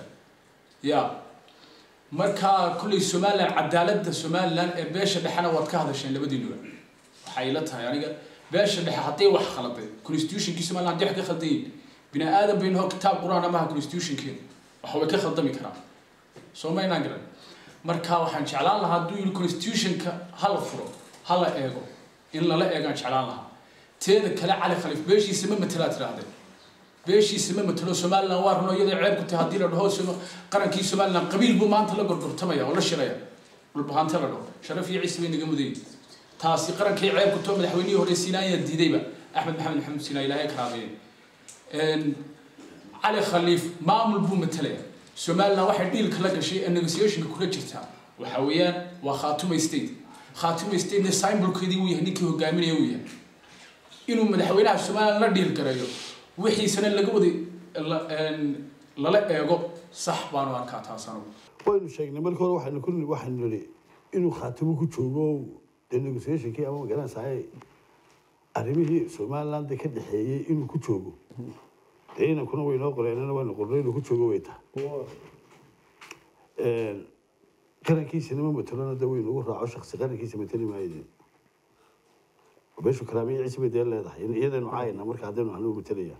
marka kulli Somaliland cadaaladda Somaliland ee beesha dhaxana waad ka hadasheen labadiinuba waxay la tahay aniga beesha dhaxa haday wax khaladay constitution-kii Somaliland wax ka khalday bina aadam bayna kitaab quraan ama constitution-kii waxa way ka khaldami karaan Soomaaliland garan marka waxaan jeclaan lahaa haduu constitution-ka hal furo hala eego in la eego jeclaan lahaa teeda kale Cali Khaliif beeshiisa ma matala tiraahday beeshiisa ma matalo Somaliland waa runo iyada ceeb ku tahay hadii la dhaho qarankii Somaliland qabiil buu maanta la gorgortamaya oo la shiraya walbahaanta la dhaho sharaf iyo ciise inaga muday taasi qarankii ceeb ku tahay madaxweynihii hore Siinaaya diidayba Axmed Maxamed Maxamed Siinaaya ilaahay karaabay Cali Khaliif maamul buu matalaya Somaliland waxay dhiilka la gashay negotiation-ka kula jirta waxa weeyaan waa Khartoum state symbol-keedii uu yahay ninkii hogaaminaya uu yahay inuu madaxweynaha Somaliland la dhiil garayo wixii sana laga waday la eego sax baan arkaa taasana waynu sheegnay markii hore waxaan niri inuu Khartoum ku joogo negotiation-kii ama garanaysaa arrimihii Somaliland ka dhaxeeyay inuu ku joogo deena kuna weynoo qoreenana waa qornay inuu ku joogo way tahay qarankiisana ma matalana daweynu ugu raaco shakhsi qarankiisa matali maayo beeshu karaamay ciise bay leedahay iyadana caayna marka hadaynu aanu matalaya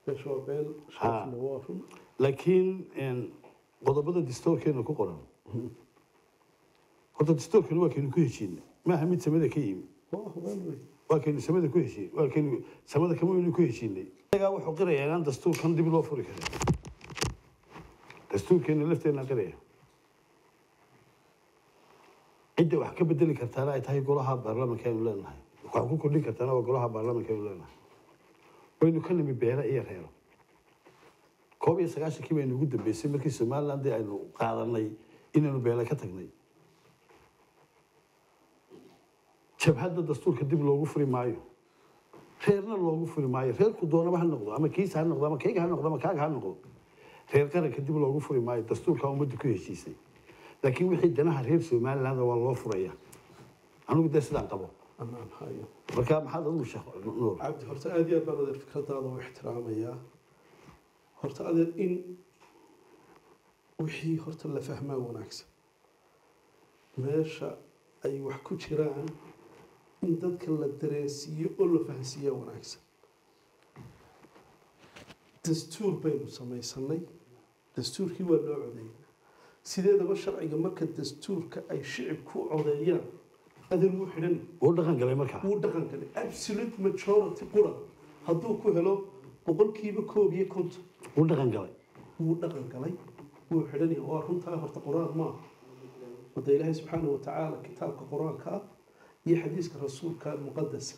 laakiin qodobada dastuurkeena ku qoran horta dastuurkeena waa kaynu ku heshiinay maaha mid samada ka yimi waa kaynu samada ku heshiinay waa kaynu samada kama waynu ku heshiinay ayaga wuxuu qirayaa in dastuurkan dib loo furi karo dastuurkeena lafteena qiraya cidda wax ka bedeli kartaana ay tahay golaha baarlamaanka aynu leenahay waxaan ku kordhin kartaana waa golaha baarlamaanka aynu leenahay waynu ka nimi beela iyo reero 19 baynu ugu dambeysay markii Somaliland aynu qaadanay inaynu beela ka tagnay jabhadda dastuurka dib loogu furi maayo reerna loogu furi maayo reerku doonaba ha noqdo ama kiisa ha noqdo ama kayga ha noqdo ama kaaga ha noqdo reer qaranka dib loogu furi maayo dastuurka ummadda ku heshiisay laakiin wixii danaha reer somaliland waa loo furaya anigu dee sidaan qabo أمان هاي marka maxaad adigu sheekh nuur عبد هرت أدي أبان هذا الفكرة هذا واحترام يا هرت أدي إن وحي هرت اللي فهمه ونعكس ماشى أي وحكو شيران إن تذكر الدراسية ولا فهسية ونعكس دستور بين سمي سني دستور هو اللي عدي سيدا ده بالشرع جمرك الدستور كأي شعب كو عديان هذا المحرن wuu dhaqan galay markaa wuu dhaqan galay absolute majority qura hadduu ku helo boqolkiiba 150 wuu dhaqan galay wuu dhaqan galay wuu xidhan yahay waa runtaa horta quraan ma wada ilaahay subxaanahu wa tacaala kitaabka quraanka ah iyo xadiiska rasuulka muqadasa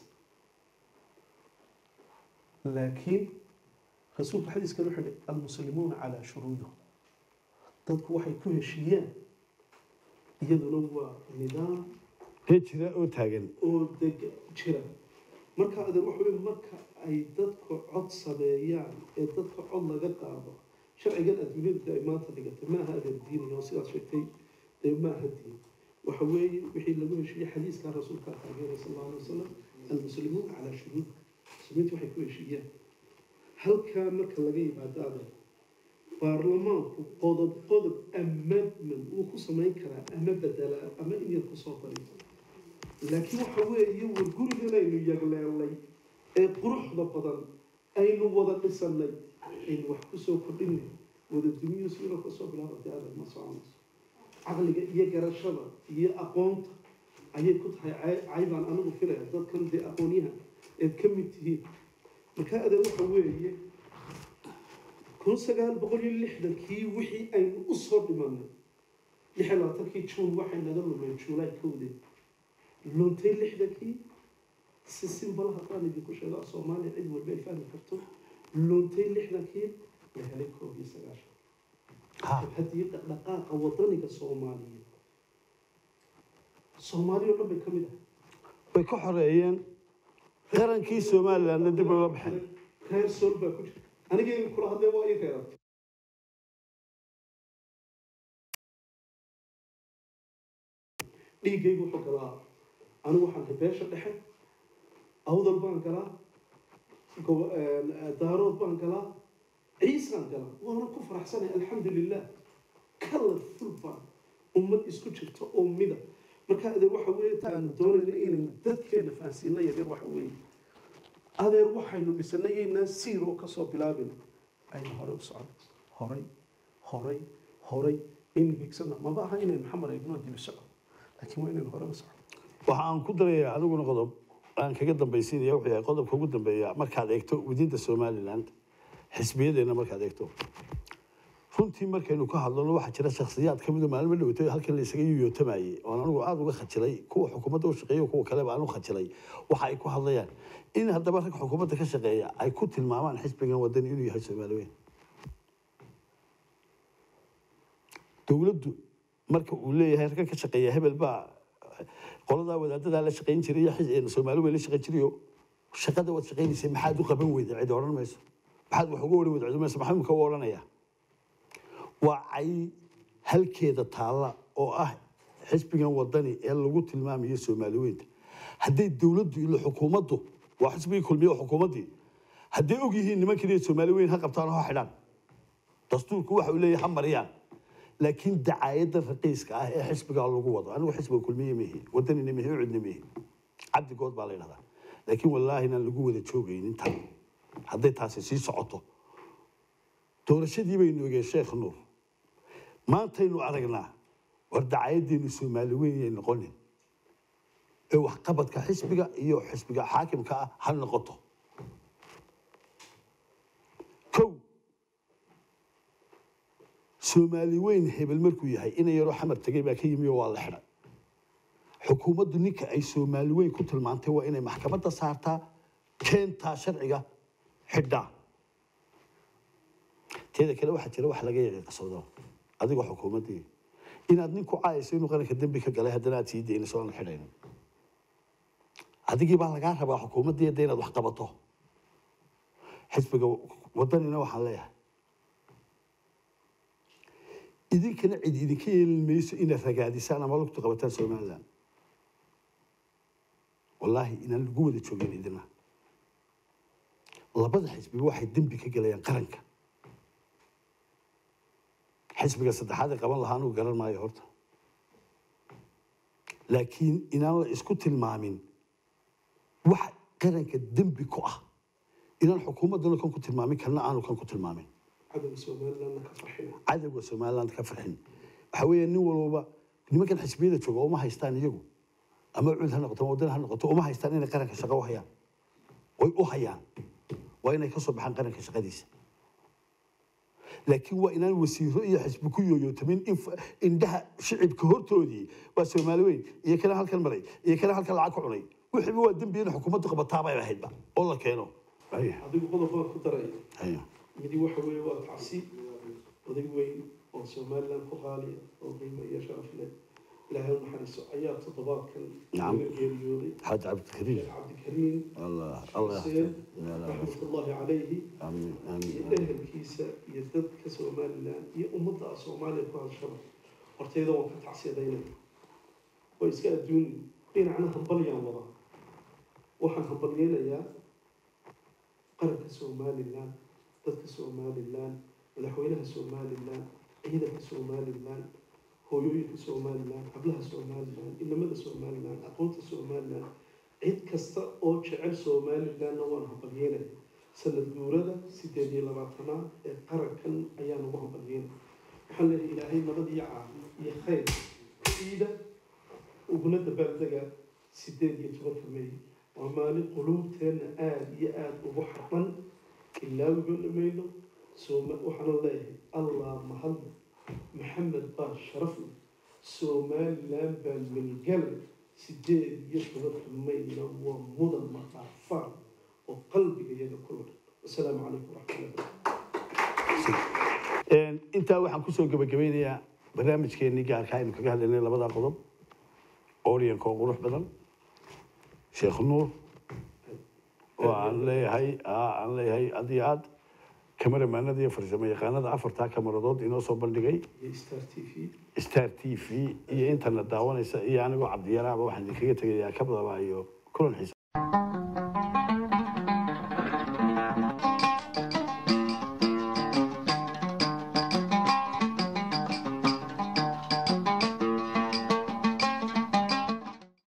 laakiin rasuulka xadiiska wuxuu yidhi almuslimuuna calaa shuruudihim dadku waxay ku heshiiyeen iyaduna waa nidaam ee jira oo taagan oo deg jira marka adeer waxa weeye marka ay dadku cod sameeyaan ee dadka cod laga qaado sharcigan adduunyada ay maanta dhigatay maaha adeer diin iyo sidaas sheegtay ee maaha diin waxa weeye wixii lagu heshiiyey xadiiska rasuulka taageeray sallallahu alayhi wasallam almuslimuuna calaa shuruud muslimiintu waxay ku heshiiyeen halkaa marka laga yimaado adeer baarlamaanku qodob amendment wuu ku samayn karaa ama bedelaa ama in yar kusoo dariyo laakiin waxa weeye war gurigan aynu yagleelnay ee quruxda badan aynu wada dhisanay aynu wax kusoo kordhinay wada dunyo siiro kasoo bilaabantay adag ma soconayso caqliga iyo garashada iyo aqoonta ayay ku tahay caybaan anigu filaya dadkan dee aqoonyahan eed ka mid tihiin marka adeer waxa weeye 1960kii wixii aynu u soo dhimanay 26kii juun waxay naga lumeen juulaay 1 luntay 60kii si simple haddaan idinku sheego Soomaaliya cid walba ay fahmi karto luntay 60kii la helay 19 haddii dhaqdhaqaaqa wadaniga Soomaaliya oo dhan bay ka mid ah way ka xoreeyeen qarankii Soomaaliland dib uga baxay reer sool baa ku jira aniga in kula hadlay waa ii reeray dhiigaygu wuxuu galaa anigu waxaan beesha dhexe awdal baan galaa daarood baan galaa ciisaan galaa waana ku faraxsanay alxamdulilah colorful baan ummad isku jirto oo mida marka adeer waxa weeye taan doonayna inaynu dadkeena fahansiino yaryar waxa weeye adeer waxaynu dhisanay inaan siiro kasoo bilaabin aynu hore u socon horay in higsana maba aha inaynu maxamed ibnu dibi socon laakiin waa inaynu hore u socon waxa aan ku darayaa aniguna qodob aan kaga dambaysiinaya wuxuu yahay qodobka ugu dambeeya markaad eegto wadinta Somaliland xisbiyadeena markaad eegto runtii markaynu ka hadlano waxa jira shakhsiyaad ka mid ah maalmo dhawtay halkan la isaga yootamayay oo anigu aad uga khajilay kuwa xukuumadda u shaqeeyo kuwa kale baan u khajilay waxa ay ku hadlayaan in haddaba rag xukuumadda ka shaqeeya ay ku tilmaamaan xisbigan wadani inuu yahay Soomaaliyeed dawladdu marka uu leeyahay rag ka shaqeeya hebel baa qolada wadaadada la shaqeyn jiray xisbiga Soomaaliyeed la shaqeyn jiray shaqada wad shaqeynaysa maxaad u qaban weyday cid oran mayso maxaad wax uga wari weyday cid mayso maxaad ka oranaya وعي هالكذا طالع أو حسبنا وطني اللي قلت المام يسوع مالويد هدي الدولة اللي حكومته وحسبي كل مية حكومتي هدي أوجيه إن ما كده يسوع مالويد هقب طالعها حلال دستور كواحد ولا يحمر يعني لكن دعاية الرئيس حسبك على القوة أنا وحسب كل مية مهي وطني نمهي وعدني مهي عبد قوت بالين هذا لكن والله إن القوة تشوقين أنت هدي تاسيسي صعطه دورشدي بينه يا شيخ نور ما أنتينو أرجنا وردعايدين السوماليين نقولين إيه وحقبت كحسبك إيه حسبك حاكم كهل نقطه كو سوماليين هي بالمركوي هاي إنه يروح حمد تجيبها كيمياء والله حرام حكومة دنيك أي سوماليين كنت المعنتي وإنه محكمة صارتها كانت شرعية حدا تيدا كلا واحد تلا واحد لقيه قصده adiga xukuumadii inaad ninku caayso inuu qaranka dambi ka galay hadana aad siideen soo xidhayn adigii baa laga rabaa xukuumadii inaad wax qabato xisbiga wadanina waxa leeyahay idinkana cid idinka yeelin mayso inaad ragaadisaan ama lugta qabataan somalilan wallaahi inaan lagu wada joogin idina labada xisbi waxay dembi ka galayaan qaranka xisbiga saddexaad ee qaban lahaa anuu garan maayo horta laakiin inaan la isku tilmaamin wax qaranka dembi ku ah inaan xukuumaddana kan ku tilmaamin kalna aanu kan ku tilmaamin cadowga somalilandna ka farxina cadowga somaliland ka farxin waxa weeye nin walba nimankan xisbiyada jooga uma haystaan iyagu ama cud ha noqoto ama waddan ha noqoto uma haystaan inay qaranka shaqo u hayaan way u hayaan waa inay ka soo baxaan qaranka shaqadiisa laakiin waa inaan wasiiro iyo xisbi ku yooyootamin indhaha shicibka hortoodii waa soomaali weyn iyo kana halkan maray iyo kana halkan lacag ku cunay wixiiba waa dembi in xukuumaddu qabataabay ahaydba oo la keeno adigu qodob baan ku daray midi waxa weeye waa tacsi oday weyn oo somaliland ku qaaliya oo qiimo iyo sharaf leh ilaahay u naxariiso ayaa toddobaadkan laga geeriyooday xaaj cabdikariim cabdikariim xuseen raxmatullaahi calayhi iyo ehelkiisa iyo dadka somaliland iyo ummadda soomaaliya ku hadshaba hortayda waan ka tacsiyadaynaya waa iska adduun dhinacna hambalyaan wadaa waxaan hambalyeynayaa qaranka somaliland dadka somaliland madaxweynaha somaliland ciidanka somaliland hooyooyinka somaliland hablaha somaliland inamada somaliland aqoonta somaliland cid kasta oo jecel somalilandna waan hambalyeynaya sanad guurada 18 ee qarankan ayaan ugu hambalyeynaya waxaan leeyahay ilaahay nabad iyo caafi iyo khayr ciida uguna dabaaldega 18 May waa maalin quluubteena aad iyo aad ugu xaqan ilaa wibana mayno waxaan leeyahay allah mahad محمد باش شرفنا سوماليلاند بالملقل 18 مايو ومدن مطعفان وقلبي يدا كله السلام عليكم ورحمة الله انت waxaan ku soo gabagabeynaya barnaamijkeeni gaarka aynu kaga hadlaynay labada qodob Orient oo qurux badan Sheekh Nuur oo aan leeyahay adiyaad كاميرمانada iyo farsamayaqaanada afarta kaamiradood inoo soo bandhigay Star TV iyo internet daawanaysa iyo anigu Cabdi Yaraab waxaan idinkaga tagayaa kabada iyo kulan xiiso